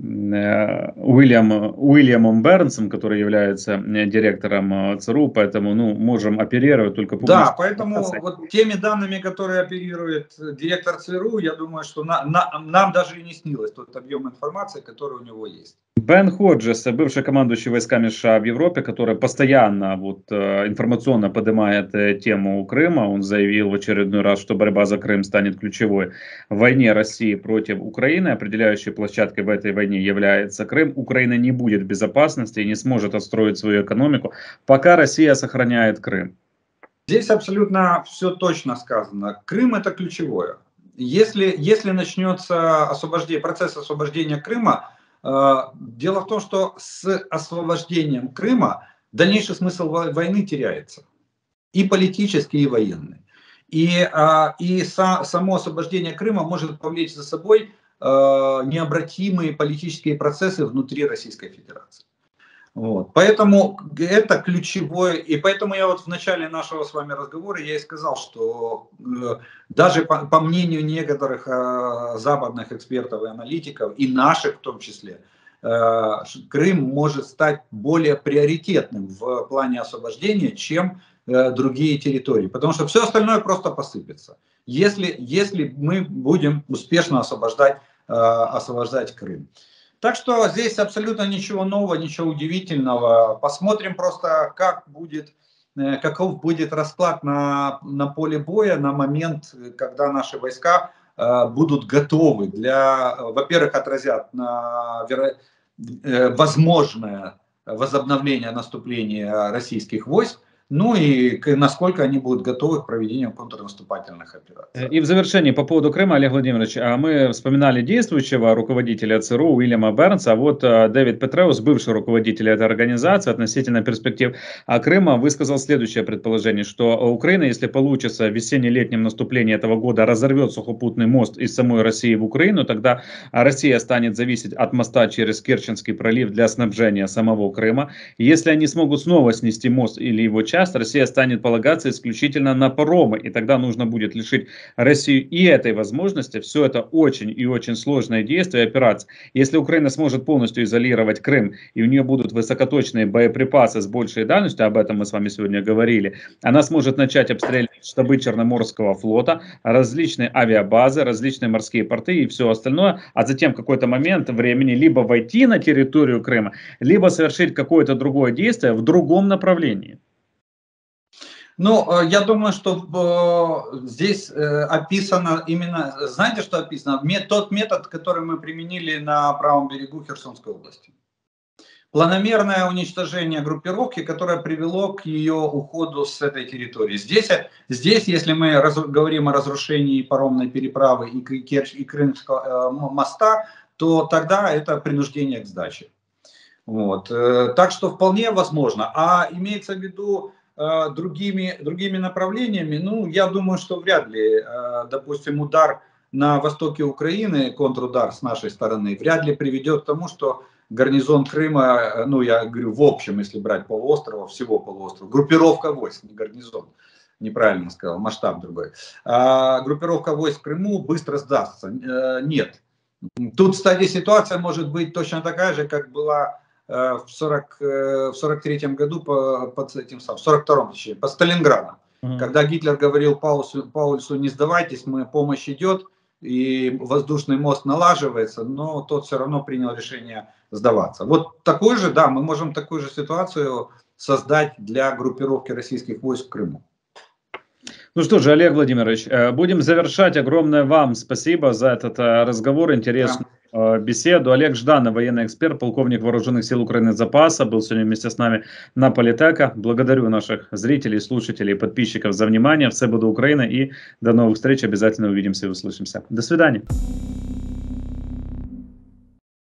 э, Уильям, Уильямом Бернсом, который является директором ЦРУ, поэтому, ну, можем оперировать только публично. Да, поэтому вот теми данными, которые оперирует директор ЦРУ, я думаю, что на, на, нам даже и не снилось тот объем информации, который у него есть. Бен Ходжес, бывший командующий войсками США в Европе, который постоянно вот, информационно поднимает тему Крыма, он заявил в очередной раз, что борьба за Крым станет ключевой в войне России против Украины. Определяющей площадкой в этой войне является Крым. Украина не будет в безопасности и не сможет отстроить свою экономику, пока Россия сохраняет Крым. Здесь абсолютно все точно сказано. Крым — это ключевое. Если, если начнется освобождение, процесс освобождения Крыма, дело в том, что с освобождением Крыма дальнейший смысл войны теряется. И политический, и военный. И, и само освобождение Крыма может повлечь за собой необратимые политические процессы внутри Российской Федерации. Вот. Поэтому это ключевое, и поэтому я вот в начале нашего с вами разговора я и сказал, что э, даже по, по мнению некоторых э, западных экспертов и аналитиков, и наших в том числе, э, Крым может стать более приоритетным в плане освобождения, чем э, другие территории, потому что все остальное просто посыпется, если, если мы будем успешно освобождать, э, освобождать Крым. Так что здесь абсолютно ничего нового, ничего удивительного. Посмотрим просто, как будет, каков будет расклад на, на поле боя на момент, когда наши войска э, будут готовы для, во-первых, отразят на веро... э, возможное возобновление наступления российских войск, ну и насколько они будут готовы к проведению контрнаступательных операций. И в завершении по поводу Крыма, Олег Владимирович, мы вспоминали действующего руководителя ЦРУ Уильяма Бернса, а вот Дэвид Петреус, бывший руководитель этой организации, относительно перспектив Крыма, высказал следующее предположение, что Украина, если получится в весенне-летнем наступлении этого года, разорвет сухопутный мост из самой России в Украину, тогда Россия станет зависеть от моста через Керченский пролив для снабжения самого Крыма. Если они смогут снова снести мост или его часть, сейчас Россия станет полагаться исключительно на паромы, и тогда нужно будет лишить Россию и этой возможности. Все это очень и очень сложное действие и операция. Если Украина сможет полностью изолировать Крым, и у нее будут высокоточные боеприпасы с большей дальностью, об этом мы с вами сегодня говорили, она сможет начать обстреливать штабы Черноморского флота, различные авиабазы, различные морские порты и все остальное, а затем в какой-то момент времени либо войти на территорию Крыма, либо совершить какое-то другое действие в другом направлении. Ну, я думаю, что э, здесь э, описано именно, знаете, что описано? Мет, тот метод, который мы применили на правом берегу Херсонской области. Планомерное уничтожение группировки, которое привело к ее уходу с этой территории. Здесь, здесь если мы раз, говорим о разрушении паромной переправы и, Керчь, и Крымского э, моста, то тогда это принуждение к сдаче. Вот. Э, так что вполне возможно. А имеется в виду э, другими, другими направлениями, ну, я думаю, что вряд ли, э, допустим, удар на востоке Украины, контрудар с нашей стороны, вряд ли приведет к тому, что гарнизон Крыма, ну, я говорю, в общем, если брать полуострова, всего полуострова, группировка войск, не гарнизон, неправильно сказал, масштаб другой, а группировка войск в Крыму быстро сдастся. Э, нет. Тут, кстати, ситуация может быть точно такая же, как была э, в, сорок, э, в сорок третьем году, по, по этим, в сорок втором, точнее, по Сталинграду. Mm-hmm. Когда Гитлер говорил Паулюсу, Паулюсу, не сдавайтесь, мы, помощь идет, и воздушный мост налаживается, но тот все равно принял решение сдаваться. Вот такой же, да, мы можем такую же ситуацию создать для группировки российских войск в Крыму. Ну что же, Олег Владимирович, будем завершать. Огромное вам спасибо за этот разговор, интересную да. беседу. Олег Жданов, военный эксперт, полковник вооруженных сил Украины запаса, был сегодня вместе с нами на Политека. Благодарю наших зрителей, слушателей, подписчиков за внимание. Все буду Украина, и до новых встреч. Обязательно увидимся и услышимся. До свидания.